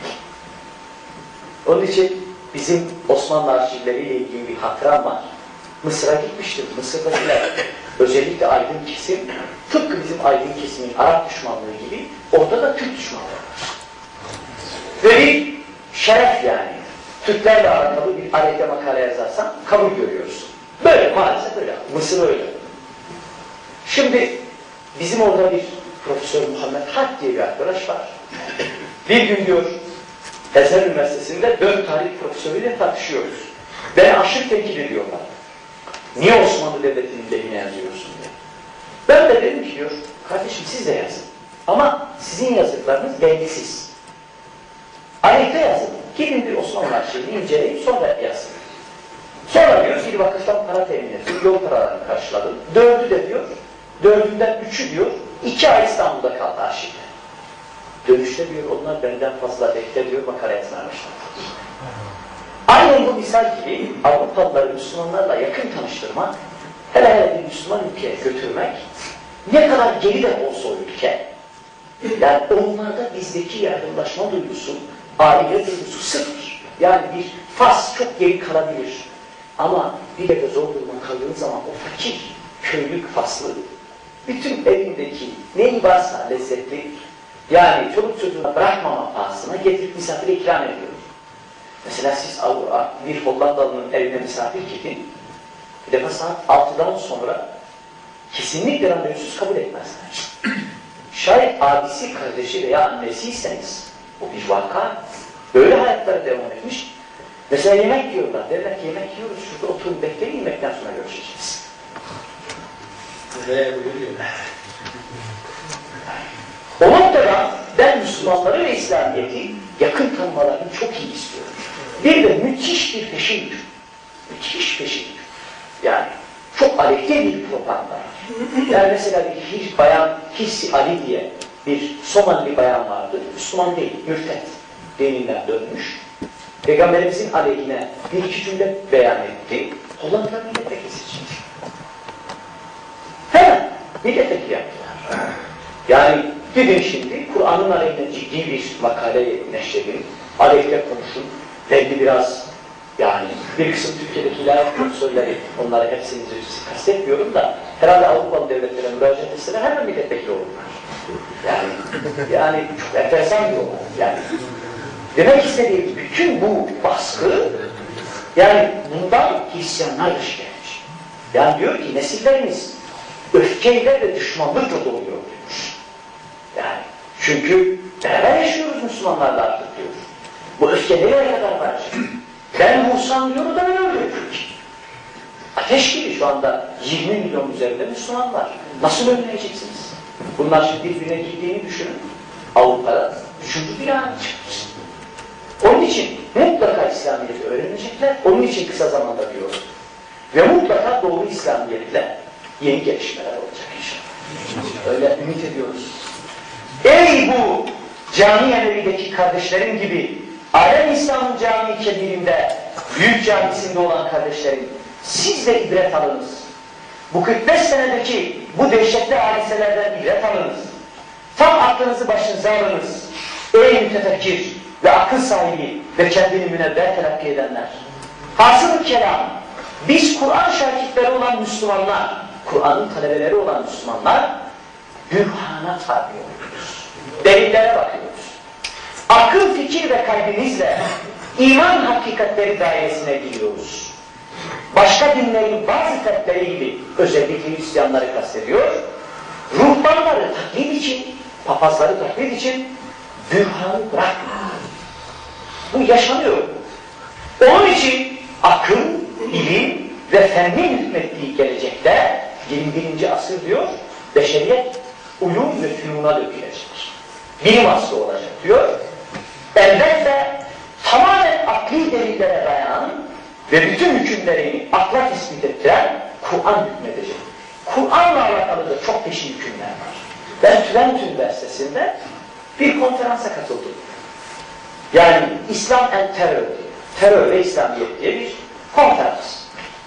Onun için bizim Osmanlı arşivleriyle ilgili bir hatıram var. Mısır'a gitmiştim. Mısır'dakiler özellikle aydın kesim, tıpkı bizim aydın kesimin Arap düşmanlığı gibi orada da Türk düşmanlığı var. Ve bir şeref yani. Türklerle alakalı bir aleyhte makale yazarsan kabul görüyorsun. Böyle maalesef öyle. Mısır öyle. Şimdi bizim orada bir Profesör Muhammed Harp diye bir arkadaş var. Bir gün diyor Ezer Üniversitesi'nde dört tarih profesörüyle tartışıyoruz. Beni aşırı tenkit ediyorlar. Niye Osmanlı Devleti'nin lehine yazıyorsun diye. Ben de dedim ki diyor, kardeşim siz de yazın. Ama sizin yazdıklarınız belgisiz. Aleyhte yazın. Gidin bir Osmanlı arşivini inceleyip sonra yazın. Sonra diyor bir vakıftan para temin ettim, yol paralarını karşıladım. Dördü de diyor, dördünden üçü diyor, iki ay İstanbul'da kaldı arşivde. Dönüşte diyor, onlar benden fazla bekle diyor, makale yazmaya başladı. Aynen bu misal gibi Avrupalıları Müslümanlarla yakın tanıştırmak, hele hele bir Müslüman ülkeye götürmek, ne kadar geri de olsa o ülke, yani onlarda bizdeki yardımlaşma duygusu, aile duygusu sıfır. Yani bir fas çok geri kalabilir. Ama bir de zor duruma kaldığın zaman o fakir, köylük faslı, bütün evindeki neyi varsa lezzetli, yani çoluk çocuğuna bırakmama pahasına getirip misafire ikram ediyor. Mesela siz bir Hollandalı'nın evine misafir gidin, bir defa saat altıdan sonra kesinlikle randevusuz kabul etmezler. Şayet abisi, kardeşi veya annesiyseniz, o bir vaka, böyle hayatları devam etmiş. Mesela yemek yiyorlar, derler ki yemek yiyoruz, şurada oturun bekleyin, yemekten sonra görüşeceğiz. Buraya buyuruyor. O noktada ben Müslümanları ve İslamiyet'i yakın tanımalarını çok iyi istiyorum. Bir de müthiş bir peşindir. Müthiş peşindir. Yani çok aleyhte bir propaganda. Yani mesela bir His, bayan Hissi Ali diye bir Somali bayan vardı. Müslüman değil, mürtet dininden dönmüş. Peygamberimizin aleyhine bir iki cümle beyan etti. Hollanda milletvekili seçildi. Hemen milletvekili yaptılar. Yani gidin şimdi Kur'an'ın aleyhine ciddi bir makale neşredin, aleyhte konuşun, belki biraz yani bir kısım Türkiye'deki ilahiyat profesörleri, onları hepsini kastetmiyorum da herhalde Avrupalı devletlere müracaat etseler hemen milletvekili olurlar. Yani, yani çok enteresan bir olay. Yani demek istediğim bütün bu baskı, yani bundan Hristiyanlar şikayetçi. Yani diyor ki nesillerimiz öfkeyle ve düşmanlıkla doluyor diyor. Yani çünkü beraber yaşıyoruz Müslümanlarla artık diyor. Bu öfke nereye kadar var? Ben Musa'm diyor, o da ben öldürecek. Ateş gibi şu anda yirmi milyon üzerinde Müslüman var. Nasıl önleyeceksiniz? Bunlar şimdi birbirine girdiğini düşünün. Avrupa'da Üçüncü bir an çıkmış. Onun için mutlaka İslamiyet'i öğrenecekler. Onun için kısa zamanda diyorum. Ve mutlaka doğru İslamiyetle yeni gelişmeler olacak inşallah. Öyle ümit ediyoruz. Ey bu Cami Emevi'deki kardeşlerim gibi Alem İslam'ın Cami-i Kebir'inde, büyük camisinde olan kardeşlerim, siz de ibret alınız. Bu kırk beş senedeki bu dehşetli hadiselerden ibret alınız. Tam aklınızı başınıza alınız. Ey mütefekkir ve akıl sahibi ve kendini münevver telakki edenler. Hasıl-ı kelam, biz Kur'an şakirtleri olan Müslümanlar, Kur'an'ın talebeleri olan Müslümanlar, bürhana tabi oluyoruz. Delillere bakıyoruz. Akıl, fikir ve kalbimizle iman hakikatleri dairesine giriyoruz. Başka dinlerin bazı fertleri gibi, özellikle Hristiyanları kastediyor, ruhbanları taklit için, papazları taklit için bürhanı bırakmıyor. Bu yaşanıyor. Onun için akıl, ilim ve fennin hükmettiği gelecekte yirmi birinci asır diyor, beşeriyet uyum ve fünuna dökülecek. Bilim aslı olacak diyor. Elbette tamamen akli delillere dayanan ve bütün hükümlerini akla tespit ettiren Kur'an hükmedecek. Kur'an'la alakalı da çok peşin hükümler var. Ben Twente Üniversitesi'nde bir konferansa katıldım. Yani İslam and Terror, Terör ve İslamiyet diye bir konferans.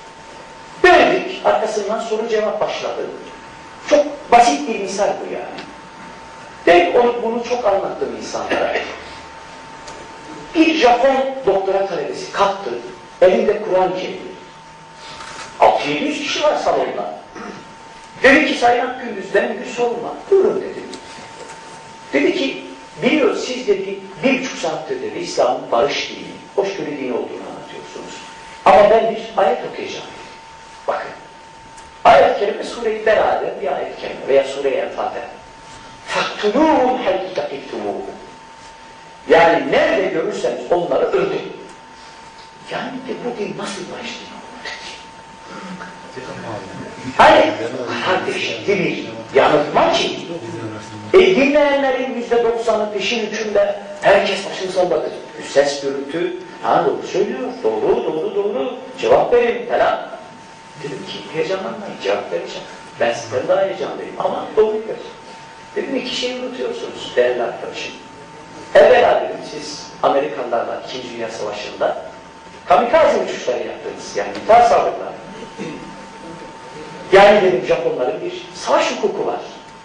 Böldük, arkasından soru cevap başladı. Çok basit bir misal bu yani. Ben onu, bunu çok anlattım insanlara. Bir Japon doktora talebesi kalktı, elinde Kur'an çekti. altı yedi yüz kişi var salonda. Dedi ki Sayın Akgündüz, benim bir sorum var. Buyurun dedi. Dedi ki, biliyor siz dedi, bir buçuk saattir dedi, İslam'ın barış dini, hoşgörü dini olduğunu anlatıyorsunuz. Ama ben bir ayet okuyacağım. Bakın, ayet-i kerime Sure-i Bera'da bir ayet-i kerime veya Sure-i Enfal'da. فَاقْتُلُوهُمْ حَيْتُ تَقِفْتُمُوهُمْ. Yani nerede görürseniz onları öldürün. Yani de bu din nasıl barış dini olur? Hani kardeşlikli bir yanıltma ki, e, dinleyenlerin yüzde doksanı peşin hükümde herkes başını salladı. Ses gürültü, ha doğru söylüyor, doğru, doğru, doğru, cevap verin falan. Dedim ki heyecanlanmayın, cevap vereceğim. Ben sizden daha heyecanlıyım ama doğru vereceğim. Dedim iki şeyi unutuyorsunuz değerli arkadaşım. Evvela dedim siz Amerikalılarla İkinci Dünya Savaşı'nda kamikaze uçuşları yaptınız, yani intihar saldırıları. Yani dedim Japonların bir savaş hukuku var.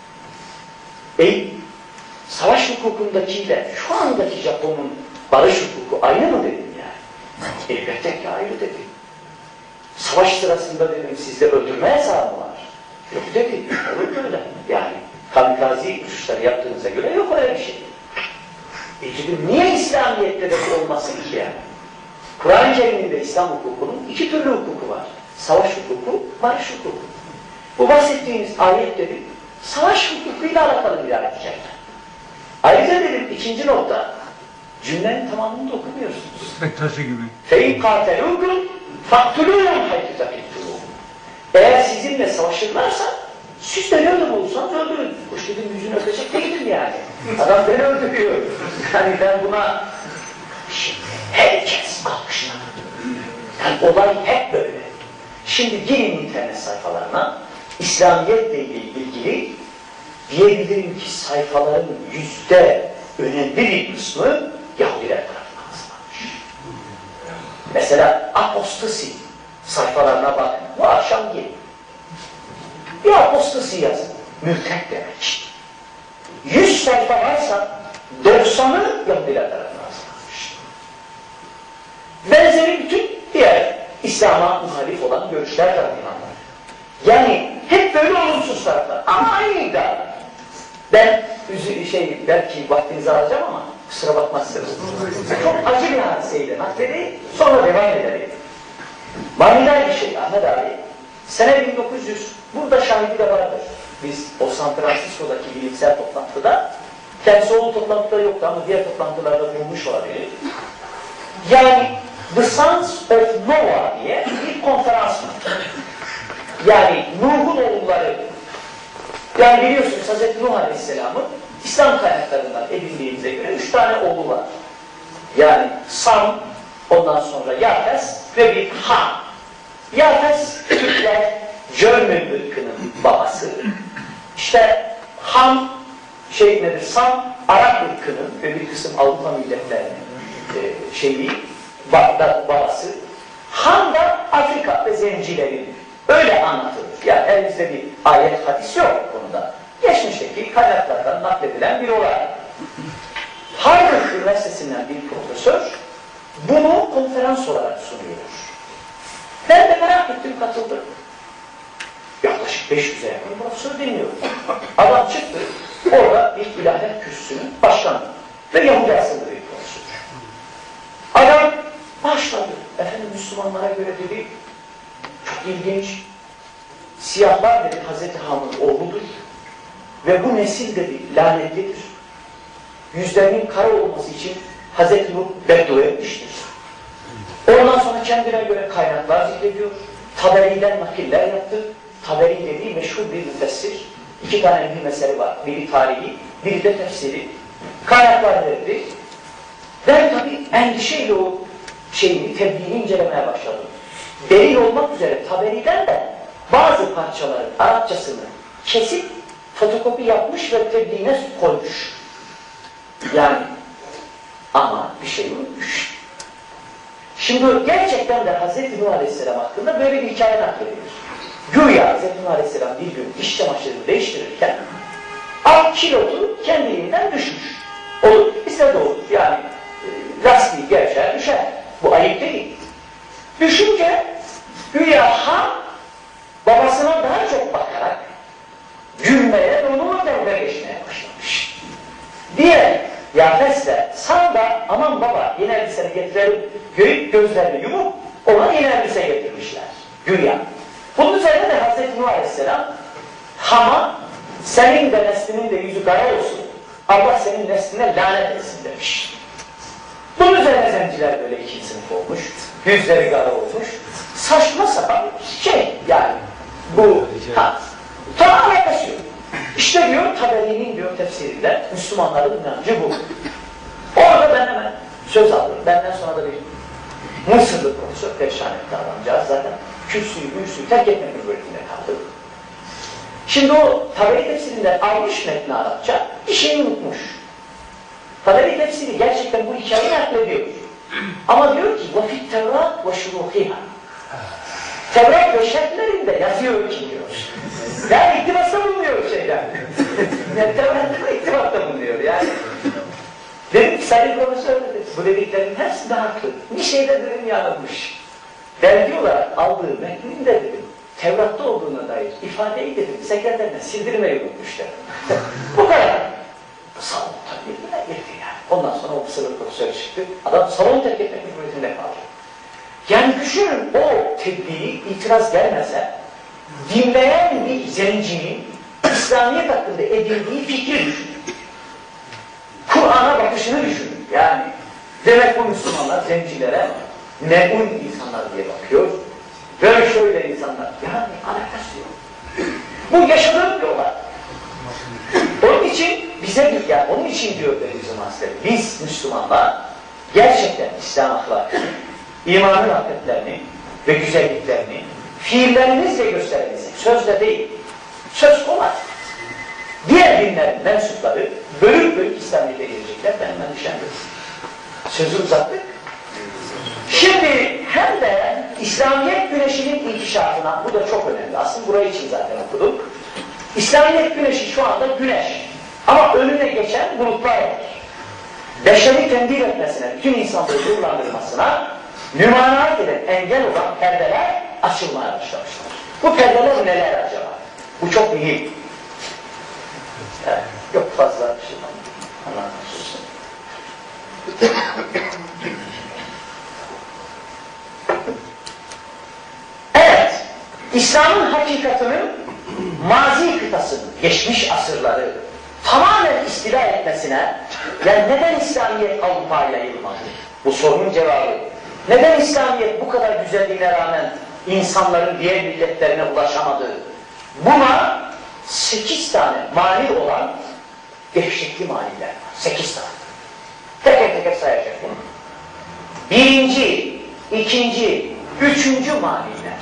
E, savaş hukukundakiyle şu andaki Japon'un barış hukuku aynı mı dedim yani. Elbette ki ayrı dedim. Savaş sırasında dedim sizde öldürme hesabı var. Yok dedi, olur mu öyle? Yani kamikaze uçuşları yaptığınıza göre yok öyle bir şey. E dedim niye İslamiyet'te de olmasın ki yani? Kur'an-ı Kerim'inde İslam hukukunun iki türlü hukuku var. Savaş hukuku, barış hukuku. Bu bahsettiğiniz ayet dedim, savaş hukukuyla alakalı bir ayet kerime. Ayrıca dedim ikinci nokta, cümlenin tamamını da okumuyorsunuz. Taşı gibi. فَاِنْ قَاتَلُوكُمْ فَاقْتُلُوهُمْ حَيْتُ تَقِفْتُلُوهُمْ. Eğer sizinle savaşırlarsa, siz de nerede olursanız öldürün. Hoş dedim yüzünü öpecek değilim yani. Adam beni öldürüyor. Yani ben buna şimdi herkes alkışlar. Yani olay hep böyle. Şimdi girin internet sayfalarına, İslamiyetle ilgili diyebilirim ki sayfaların yüzde önemli bir kısmı Yahudiler tarafından hazırlanmış. Mesela apostasi sayfalarına bakın. Bu akşam gelin. Bir apostasi yazın. Mürtet demek. Yüz sayfa varsa doksanı Yahudiler tarafından hazırlanmış. Benzeri bütün diğer İslam'a muhalif olan görüşler tarafından var. Yani hep böyle olumsuz taraflar. Ama aynı iddia. Ben şey, belki vaktinizi alacağım ama kusura bakmazsınız. Çok acı bir hadiseydi. Nakledeyim, sonra devam edelim. Manidar bir şey Ahmet abi. Sene bin dokuz yüz, burada şahidi de vardır. Biz o San Francisco'daki bilimsel toplantıda, kendisi o toplantıda yoktu ama diğer toplantılarda bulunmuş olabilir. Yani The Sons of Noah diye bir konferans var. Yani Nuh'un oğulları, yani biliyorsunuz Hazreti Nuh Aleyhisselam'ın İslam kaynaklarından edindiğimize göre üç tane oğlu var. Yani Sam, ondan sonra Yafes ve bir Ham. Yafes, Türkler, Cörmül ırkının babası. İşte Ham, şey nedir, Sam, Arap ırkının ve bir kısım Avrupa milletlerinin e, şeyi, babası. Ham da Afrika ve zencilerin. Öyle anlatılır. Yani elimizde bir ayet, hadis yok bu konuda. Geçmişteki kaynaklardan nakledilen bir olay. Harvard Üniversitesi'nden bir profesör bunu konferans olarak sunuyor. Ben de merak ettim, katıldım. Yaklaşık beş yüze yakın profesör dinliyorum. Adam çıktı, orada bir ilahiyat kürsüsünün başkanı ve Yahudi asıllı bir profesör. Adam başladı. Efendim Müslümanlara göre dedi, çok ilginç. Siyahlar dedi Hazreti Ham'ın oğludur. Ve bu nesil dedi lanetlidir. Yüzlerinin kara olması için Hazreti Nuh beddua etmiştir. Ondan sonra kendine göre kaynaklar zikrediyor. Taberi'den nakiller yaptı. Taberi dediği meşhur bir müfessir. İki tane bir mesele var. Biri tarihi, biri de tefsiri. Kaynaklar verdi. Ben tabii endişeyle o şeyini, tebliğini incelemeye başladım. Delil olmak üzere Taberi'den de bazı parçaların Arapçasını kesip fotokopi yapmış ve tebliğine koymuş. Yani ama bir şey unutmuş. Şimdi gerçekten de Hazreti Nuh Aleyhisselam hakkında böyle bir hikaye nakledilir. Güya Hazreti Nuh Aleyhisselam bir gün iş çamaşırını değiştirirken alt kilotu kendiliğinden düşmüş. Olur, bizde de olur. Yani e, lastiği gevşer, düşer. Bu ayıp değil. Düşünce güya Ham babasına daha çok bakarak gülmeye, onunla dalga geçmeye başlamış. Diğer Yafes de sağda aman baba yeni elbiseni getirelim görüp gözlerini yumup ona yeni elbise getirmişler. Güya. Bunun üzerine de Hazreti Nuh Aleyhisselam Ham'a senin de neslinin de yüzü kara olsun. Allah senin nesline lanet etsin demiş. Bunun üzerine zenciler böyle iki sınıf olmuş. Yüzleri kara olmuş. Saçma sapan şey yani. Bu ha. Tam alakası yok. İşte diyor Taberi'nin diyor tefsirinde Müslümanların inancı bu. Orada ben hemen söz aldım. Benden sonra da bir Mısırlı profesör perişan etti adamcağız zaten. Kürsüyü, mürsüyü terk etme mecburiyetinde kaldı. Şimdi o Taberi tefsirinden almış metni Arapça bir şeyi unutmuş. Taberi tefsiri gerçekten bu hikayeyi naklediyor. Ama diyor ki وَفِي التَّوْرَاتِ وَشُرُوخِهَا Tevrat ve şerhlerinde yazıyor ki diyor. Yani iktibasta bulunuyor şeyden. Yani Tevrat'ta iktibatta bulunuyor yani. Dedim ki Sayın Profesör dedi, bu dediklerinin hepsi de haklı. Bir şeyde dedim yanılmış. Dergi olarak aldığı metnin de dedim, Tevrat'ta olduğuna dair ifadeyi dedim, sekreterine sildirmeyi unutmuş dedim. Bu kadar. Salon tabii girdi yani. Ondan sonra o Mısırlı profesör çıktı. Adam salon terk etmek mecburiyetinde kaldı. Yani düşünün o tebliği itiraz gelmese dinleyen bir zencinin İslamiyet hakkında edindiği fikri düşünün. Kur'an'a bakışını düşünün. Yani demek bu Müslümanlar zencilere melun insanlar diye bakıyor. Böyle şöyle insanlar. Yani alakası yok. Bu yaşadığım bir olay. Onun için bize bir yani onun için diyor Bediüzzaman Hazretleri. Biz Müslümanlar gerçekten İslam ahlakını, imanın hakikatlerini ve güzelliklerini fiillerimizle gösterebilsek. Sözle değil. Söz kolay. Diğer dinlerin mensupları bölük bölük İslamiyet'e girecekler. Benim endişem yok. Sözü uzattık. Şimdi hem de İslamiyet güneşinin inkişafına, bu da çok önemli. Aslında burayı için zaten okuduk. İslamiyet güneşi şu anda güneş. Ama önüne geçen bulutlar var. Beşeri tembih etmesine, bütün insanları nurlandırmasına nümanat eden, engel olan perdeler açılmaya başlamışlar. Bu perdeler neler acaba? Bu çok mühim. Evet, yok fazla bir şey anlatmışsın. Evet, İslam'ın hakikatinin mazi kıtasının, geçmiş asırları tamamen istila etmesine, yani neden İslamiyet Avrupa'ya yayılmadı? Bu sorunun cevabı. Neden İslamiyet bu kadar güzelliğine rağmen insanların diğer milletlerine ulaşamadı? Buna sekiz tane mani olan dehşetli maniler var. Sekiz tane. Teker teker sayacak bunu. Birinci, ikinci, üçüncü maniler.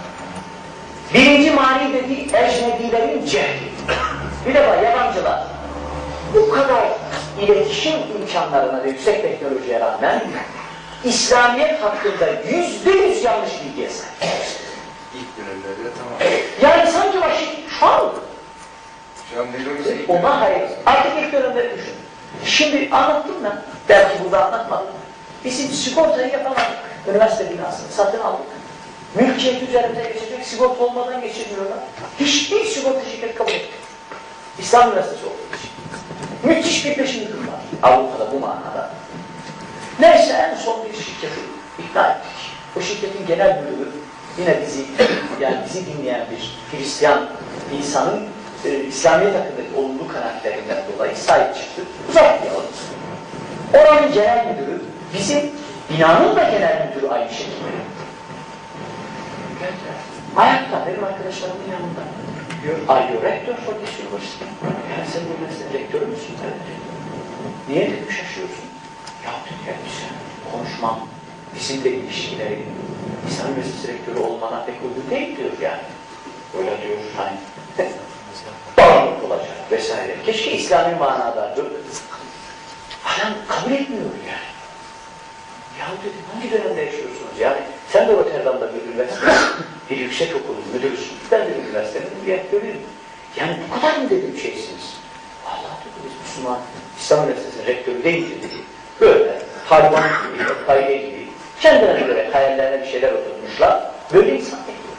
Birinci mani dediği ecnebilerin cehli. Bir defa yabancılar bu kadar iletişim imkanlarına ve yüksek teknolojiye rağmen İslamiyet hakkında yüzde yüz yanlış bilgiye sahip. İlk dönemlerde tamam. Yani sanki başı şu an Şu an ne olursa ilk ona hayır. Artık ilk dönemde düşün. Şimdi anlattım ben. Belki burada anlatmadım. Bizim sigortayı yapamadık. Üniversite binasını satın aldık. Mülkiyet üzerinde geçecek, sigorta olmadan geçirmiyorlar. Hiçbir sigorta şirketi kabul etmiyor. İslam Üniversitesi olduğu için. Müthiş bir peşinlik var. Avrupa'da bu manada. Neyse en son bir şirketi ikna ettik. O şirketin genel müdürü yine bizi, yani bizi dinleyen bir Hristiyan insanın e, İslamiyet hakkındaki olumlu kanaatlerinden dolayı sahip çıktı. Uzatmayalım. Oranın genel müdürü, bizim binanın da genel müdürü aynı şekilde. Geldiler. Ayakta benim arkadaşlarımın yanında. Diyor, are you rector for this university? Yani sen bu üniversitenin rektörü müsün? Evet. Niye dedim şaşıyorsun? Ya dedi ya sen konuşmam, bizimle ilişkileri, İslam Üniversitesi rektörü olmana pek uygun değil diyor yani. Öyle diyor hani. Bağımlılık olacak vesaire. Keşke İslami manada diyor. Adam kabul etmiyor yani. Ya dedim hangi dönemde yaşıyorsunuz yani? Sen de Rotterdam'da bir üniversite, bir yüksek okulun müdürüsün. Ben de üniversitenin rektörüyüm. Yani bu kadar mı dedim şeysiniz? Allah dedi biz Müslüman, İslam Üniversitesi'nin rektörü değil dedi. Böyle Taliban gibi, Kaide gibi kendilerine göre hayallerine bir şeyler oturtmuşlar. Böyle insan bekliyor.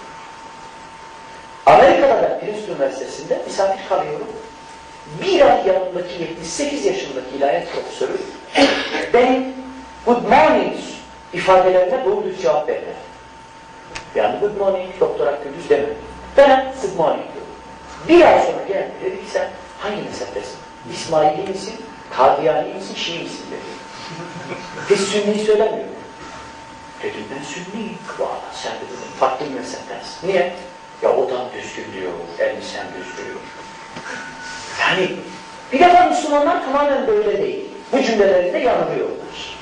Amerika'da ben Princeton Üniversitesi'nde misafir kalıyorum. Bir ay yanındaki yetmiş sekiz yaşındaki ilahiyat profesörü benim good morning ifadelerine doğru düz cevap verdi. Yani good morning Doktor Akgündüz demedi. Ben good morning diyorum. Bir ay sonra geldi dedi ki sen hangi mezheptesin? İsmaili misin? Kadiyani misin? Şii misin dedi. Biz Sünni'yi söylemiyor. Dedim ben Sünniyim. Valla sen de dedim farklı bir mezheptensin. Niye? Ya odan düzgün diyor, elbisen düz diyor. Yani bir defa Müslümanlar tamamen böyle değil. Bu cümlelerinde yanılıyorlar.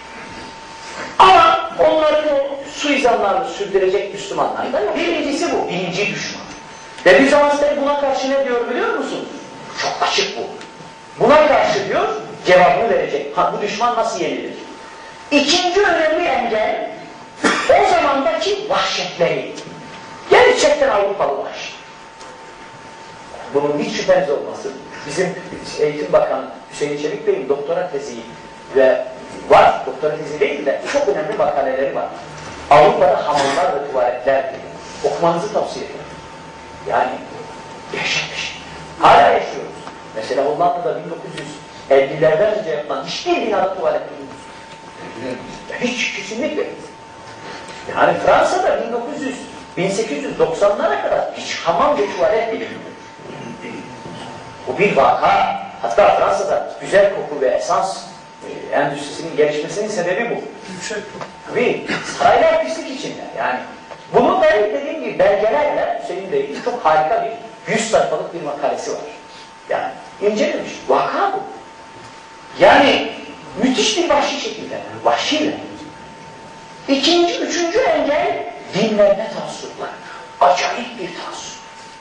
Ama onların o suizanlarını sürdürecek Müslümanlar da yok. Birincisi bu, birinci düşman. Ve bir zaman sen buna karşı ne diyor biliyor musun? Çok açık bu. Buna karşı diyor, cevabını verecek. Ha, bu düşman nasıl yenilir? İkinci önemli engel, o zamandaki vahşetleri. Gerçekten Avrupalı vahşet. Bunun hiç şüpheniz olmasın. Bizim Eğitim Bakanı Hüseyin Çelik Bey'in doktora tezi ve var, doktora tezi değil de çok önemli makaleleri var. Avrupa'da hamamlar ve tuvaletler diye. Okumanızı tavsiye ederim. Yani dehşet bir şey. Hala yaşıyoruz. Mesela Hollanda'da bin dokuz yüz ellilerden önce yapılan hiçbir binada tuvalet bulunmuyor. Hiç, kesinlikle. Yani Fransa'da bin dokuz yüz, bin sekiz yüz doksanlara kadar hiç hamam ve tuvalet bilinmiyor. Bu bir vaka. Hatta Fransa'da güzel koku ve esans e, endüstrisinin gelişmesinin sebebi bu. Tabii saraylar pislik içinde. Yani bunun da dediğim gibi belgelerle Hüseyin Bey'in çok harika bir yüz sayfalık bir makalesi var. Yani incelemiş. Vaka bu. Yani müthiş bir vahşi şekilde. Vahşiyle. İkinci, üçüncü engel dinlerine taassuplar. Acayip bir taassup.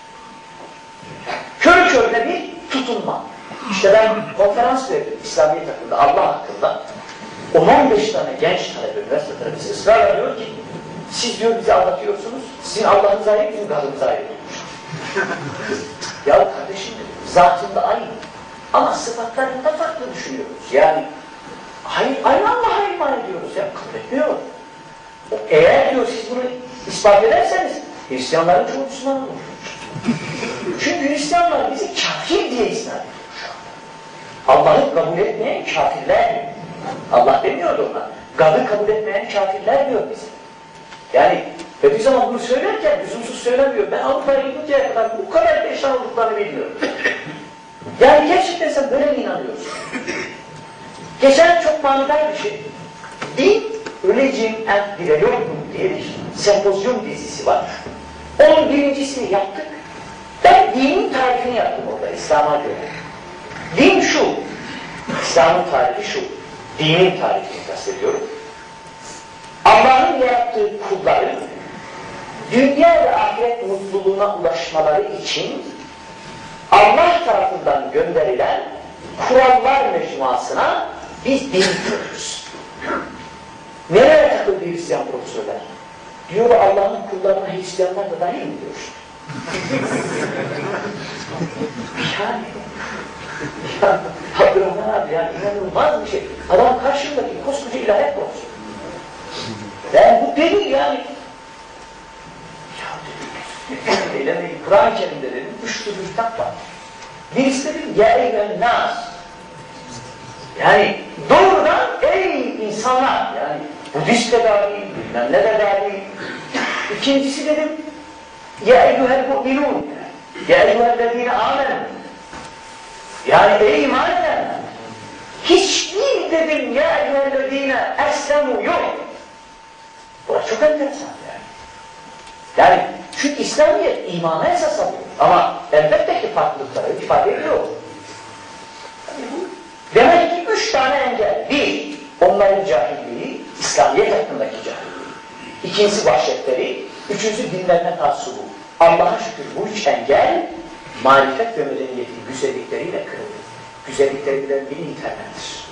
Körü körüne bir tutunma. İşte ben konferans verdim İslamiyet hakkında, Allah hakkında. on on beş tane genç talebe, üniversite talebesi ısrarla diyor ki siz diyor bizi anlatıyorsunuz, sizin Allah'ınız ayrı, bizim kadınımız ayrı olmuş. Ya kardeşim zatında aynı ama sıfatlarında farklı düşünüyoruz. Yani hayır, aynı Allah'a iman ediyoruz ya, kabul etmiyor. Eğer diyor siz bunu ispat ederseniz Hristiyanların çoğu Müslüman olur. Çünkü Hristiyanlar bizi kafir diye isnat ediyor şu anda. Allah'ı kabul etmeyen kafirler diyor. Allah demiyordu ona. Gad'ı kabul etmeyen kafirler diyor bize. Yani ve bir zaman bunu söylerken lüzumsuz söylemiyor. Ben Avrupa'ya gidinceye kadar bu kadar perişan olduklarını bilmiyorum. Yani gerçekten sen böyle mi inanıyorsun? Geçen çok manidar bir şey. Din, Religion and Development diye bir sempozyum dizisi var. Onun birincisini yaptık. Ben dinin tarifini yaptım orada İslam'a göre. Din şu, İslam'ın tarifi şu, dinin tarifini kastediyorum. Allah'ın yarattığı kulların dünya ve ahiret mutluluğuna ulaşmaları için Allah tarafından gönderilen kurallar mecmuasına biz din diyoruz. Nereye takıldı Hristiyan profesörler? Diyor Allah'ın kullarına Hristiyanlar da dahil mi diyor? yani, yani Abdurrahman abi yani inanılmaz bir şey. Adam karşındaki koskoca ilahiyat profesörü. Yani bu delil yani. Ya dedim, Kur'an-ı Kerim'de dedim, üç türlü kitap var. Birisi dedim, ya eyyühen nas. Yani doğrudan ey insanlar, yani Budist de dahil, bilmem ne de dahil. İkincisi dedim, ya eyyühel mu'minun, ya eyyühellezine amenun. Yani ey iman edenler, hiçbir dedim ya eyyühellezine eslemu yok. Burası çok enteresan yani. Yani çünkü İslamiyet imana esas alıyor. Ama elbette ki farklılıkları ifade ediyor. Yani bu, demek ki üç tane engel. Bir, onların cahilliği, İslamiyet hakkındaki cahilliği. İkincisi vahşetleri, üçüncüsü dinlerine taassubu. Allah'a şükür bu üç engel, marifet ve medeniyetin güzellikleriyle kırıldı. Güzelliklerinden biri internettir.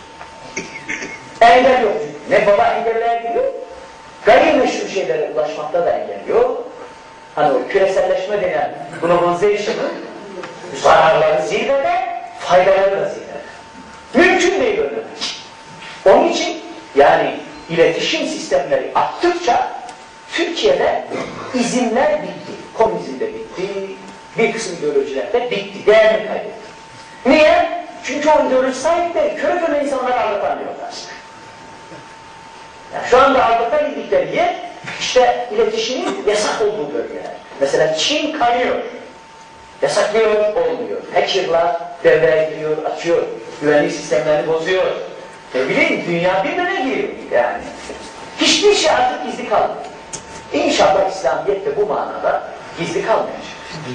Engel yok çünkü. Ne baba engeller giriyor, gayrimeşru şeylere ulaşmakta da engel yok. Hani o küreselleşme denen globalization'ın zararları zirvede, faydaları da zirvede. Mümkün değil önlemek. Onun için yani iletişim sistemleri arttıkça Türkiye'de izinler bitti. Komünizm de bitti, bir kısım ideolojiler de bitti, değerini kaybetti. Niye? Çünkü o ideoloji sahipleri köre köre insanları aldatamıyorlar. Yani şu anda aldatabildikleri yer işte iletişimin yasak olduğu bölgeler. Mesela Çin kayıyor. Yasaklıyor, olmuyor. Hackerlar devreye giriyor, açıyor. Güvenlik sistemlerini bozuyor. Ne bileyim, dünya birbirine giriyor yani. Hiçbir şey artık gizli kalmıyor. İnşallah İslamiyet de bu manada gizli kalmayacak.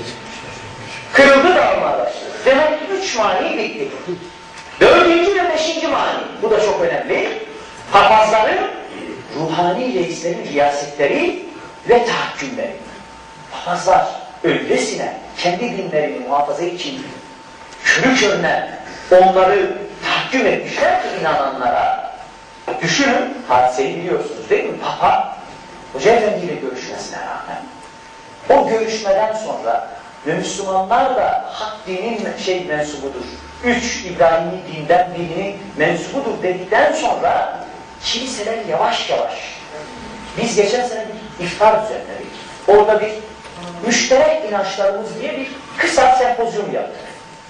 Kırıldı dağılmaya başladı. Demek ki üç mani bitti. Dördüncü ve beşinci mani, bu da çok önemli. Papazların, ruhani reislerin riyasetleri ve tahakkümleri. Papazlar öylesine kendi dinlerini muhafaza için körü körüne onları tahakküm etmişler ki inananlara. Düşünün, hadiseyi biliyorsunuz değil mi? Papa, Hoca Efendi ile görüşmesine rağmen o görüşmeden sonra ve Müslümanlar da hak dinin şey mensubudur. Üç İbrahimi dinden birinin mensubudur dedikten sonra kiliseler yavaş yavaş. Biz geçen sene bir iftar düzenledik. Orada bir müşterek inançlarımız diye bir kısa sempozyum yaptık.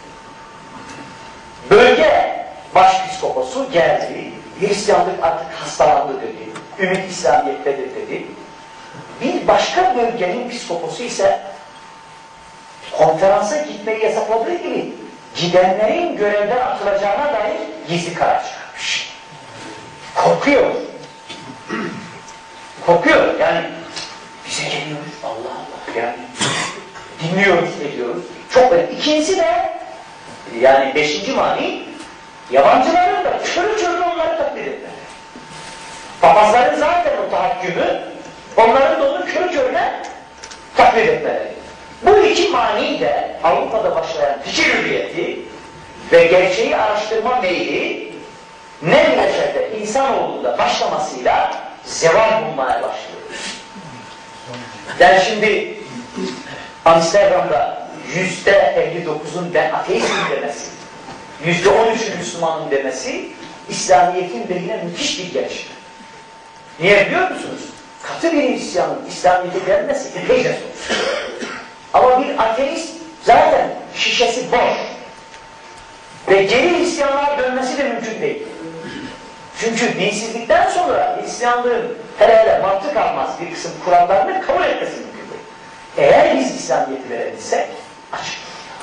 Bölge başpiskoposu geldi. Hristiyanlık artık hastalandı dedi. Ümit İslamiyet'tedir dedi. Bir başka bölgenin psikoposu ise konferansa gitmeyi yasakladığı gibi gidenlerin görevden atılacağına dair gizli karar çıkarmış. Korkuyor. Korkuyor. Yani bize geliyoruz. Allah Allah. Yani dinliyoruz, ediyoruz. Çok önemli. İkincisi de yani beşinci mani yabancıların da körü körü onları taklit etmek. Papazların zaten o tahakkümü onların da onu körü körüne taklit etmeleri. Bu iki mani de Avrupa'da başlayan fikir hürriyeti ve gerçeği araştırma meyli Nevreşe'de insanoğlunda başlamasıyla zeval bulmaya başlıyor. Yani şimdi Amsterdam'da yüzde elli dokuzun ben ateizmim demesi, yüzde on üçün Müslümanım demesi İslamiyet'in lehine müthiş bir gelişme. Niye biliyor musunuz? Katı bir Hristiyanın İslamiyet'e gelmesi epeyce zor. Ama bir ateist zaten şişesi boş. Ve geri Hristiyanlığa dönmesi de mümkün değil. Çünkü dinsizlikten sonra Hristiyanlığın hele hele mantık almaz bir kısım kurallarını kabul etmesi mümkün değil. Eğer biz İslamiyet'i verebilsek açık.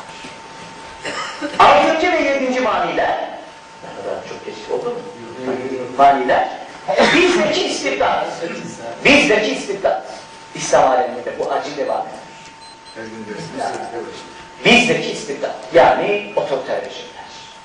Altıncı ve yedinci maniler, ne kadar çok geçti oldu mu? Maniler, bizdeki istibdat, bizdeki istibdat, İslam aleminde bu acı devam eder. Yani, bizdeki istibdat, yani otoriter rejimler.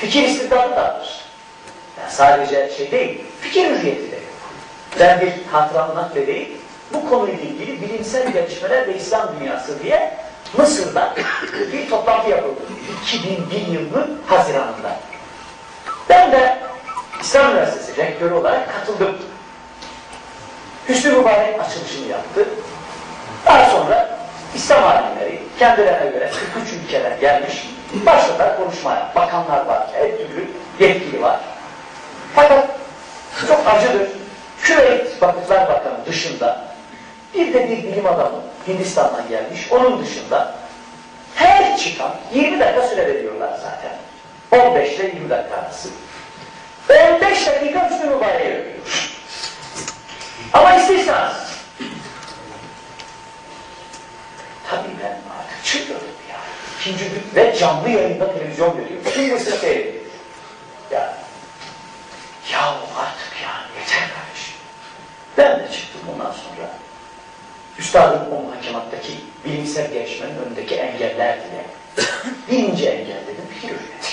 Fikir istihdamı da var. Yani sadece şey değil, fikir hürriyeti de yok. Ben bir hatıramı nakledeyim, bu konuyla ilgili bilimsel gelişmeler ve İslam dünyası diye Mısır'da bir toplantı yapıldı. iki bin bir yılının Haziran'ında. Ben de İslam Üniversitesi rektörü olarak katıldım. Hüsnü Mübarek açılışını yaptı. Daha sonra İslam alimleri kendilerine göre kırk üç ülkeler gelmiş, başladılar konuşmaya. Bakanlar var, her türlü yetkili var. Fakat çok acıdır. Küveyt Vakıflar Bakanı dışında bir de bir bilim adamı Hindistan'dan gelmiş. Onun dışında her çıkan yirmi dakika süre veriyorlar zaten. on beş ile yirmi dakika arası. on beş dakika Hüsnü Mübarek'e veriyor. Ama istisnasız. Tabii ben artık çıldırdım ya. İkinci gün ve canlı yayında televizyon veriyor. Bütün Mısır seyrediyor. Ya, ya artık yani yeter kardeşim. Ben de çıktım ondan sonra. Üstadın o muhakemattaki bilimsel gelişmenin önündeki engeller diye. Birinci engel dedim fikir hürriyeti.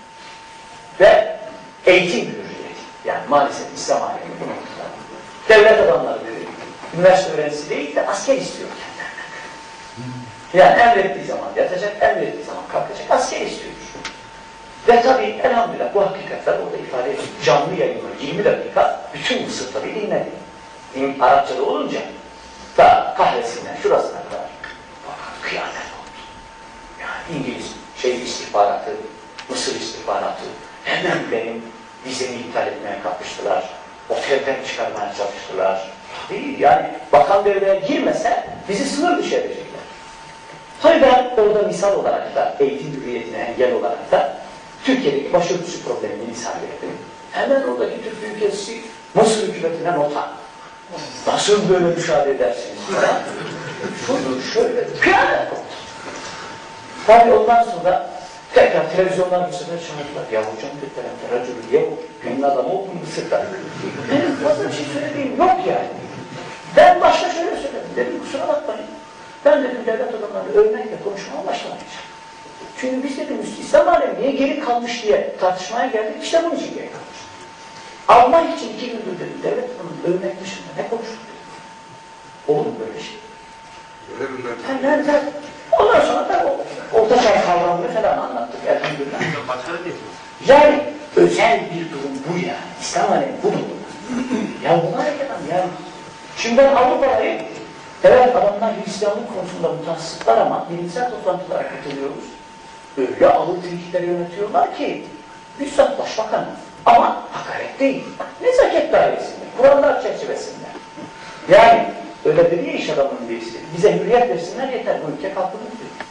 Ve eğitim hürriyeti. Yani maalesef İslam alemi bu noktada. Devlet adamları dedi, üniversite öğrencisi değil de asker istiyor kendilerinden. Yani emrettiği zaman yatacak, emrettiği zaman kalkacak, asker istiyor. Ve tabii elhamdülillah bu hakikatler orada ifade ediyor. Canlı yayınlar yirmi dakika bütün Mısır tabii dinledi. Arapçada olunca da kahresinden şurasına kadar. Fakat kıyamet oldu. Yani İngiliz şey istihbaratı, Mısır istihbaratı hemen benim vizemi iptal etmeye kalkıştılar. Otelden çıkarmaya çalıştılar. Değil yani bakan devreye girmese bizi sınır dışı edecekler. Tabii ben orada misal olarak da eğitim hürriyetine engel olarak da Türkiye'deki başörtüsü problemini misal verdim. Hemen oradaki Türk ülkesi Mısır hükümetine nota. Nasıl böyle müşahede edersiniz? Şudur şöyle kıyamet oldu. Tabii ondan sonra tekrar televizyonlar bu sefer çağırdılar. Ya hocam dediler, teracülü diye bu günün adamı oldu Mısır'da. Benim fazla bir şey söylediğim yok yani. Ben başka şöyle söyledim. Dedim kusura bakmayın. Ben dedim devlet adamlarını övmekle konuşmaya başlamayacağım. Çünkü biz dedim İslam alemi niye geri kalmış diye tartışmaya geldik. İşte bunun için geri kalmış. Allah için iki gündür dedim. Devlet adamını övmek dışında ne konuştuk dedim. Olur mu böyle şey? Öyle bunlar. Ben, ben, ondan sonra da o orta çağ kavramını falan anlattık elhamdülillah. Yani özel bir durum bu yani. İslam alemi bu durum. Ya buna hareket yani. Şimdi ben Avrupa'dayım. Evet adamlar Hristiyanlık konusunda mutassıplar ama bilimsel toplantılara katılıyoruz. Öyle ağır tweetleri yönetiyorlar ki bizzat başbakan ama hakaret değil. Nezaket dairesinde, kurallar çerçevesinde. Yani öyle dedi ya iş adamının birisi. Bize hürriyet versinler yeter bu ülke kalkınır diyor.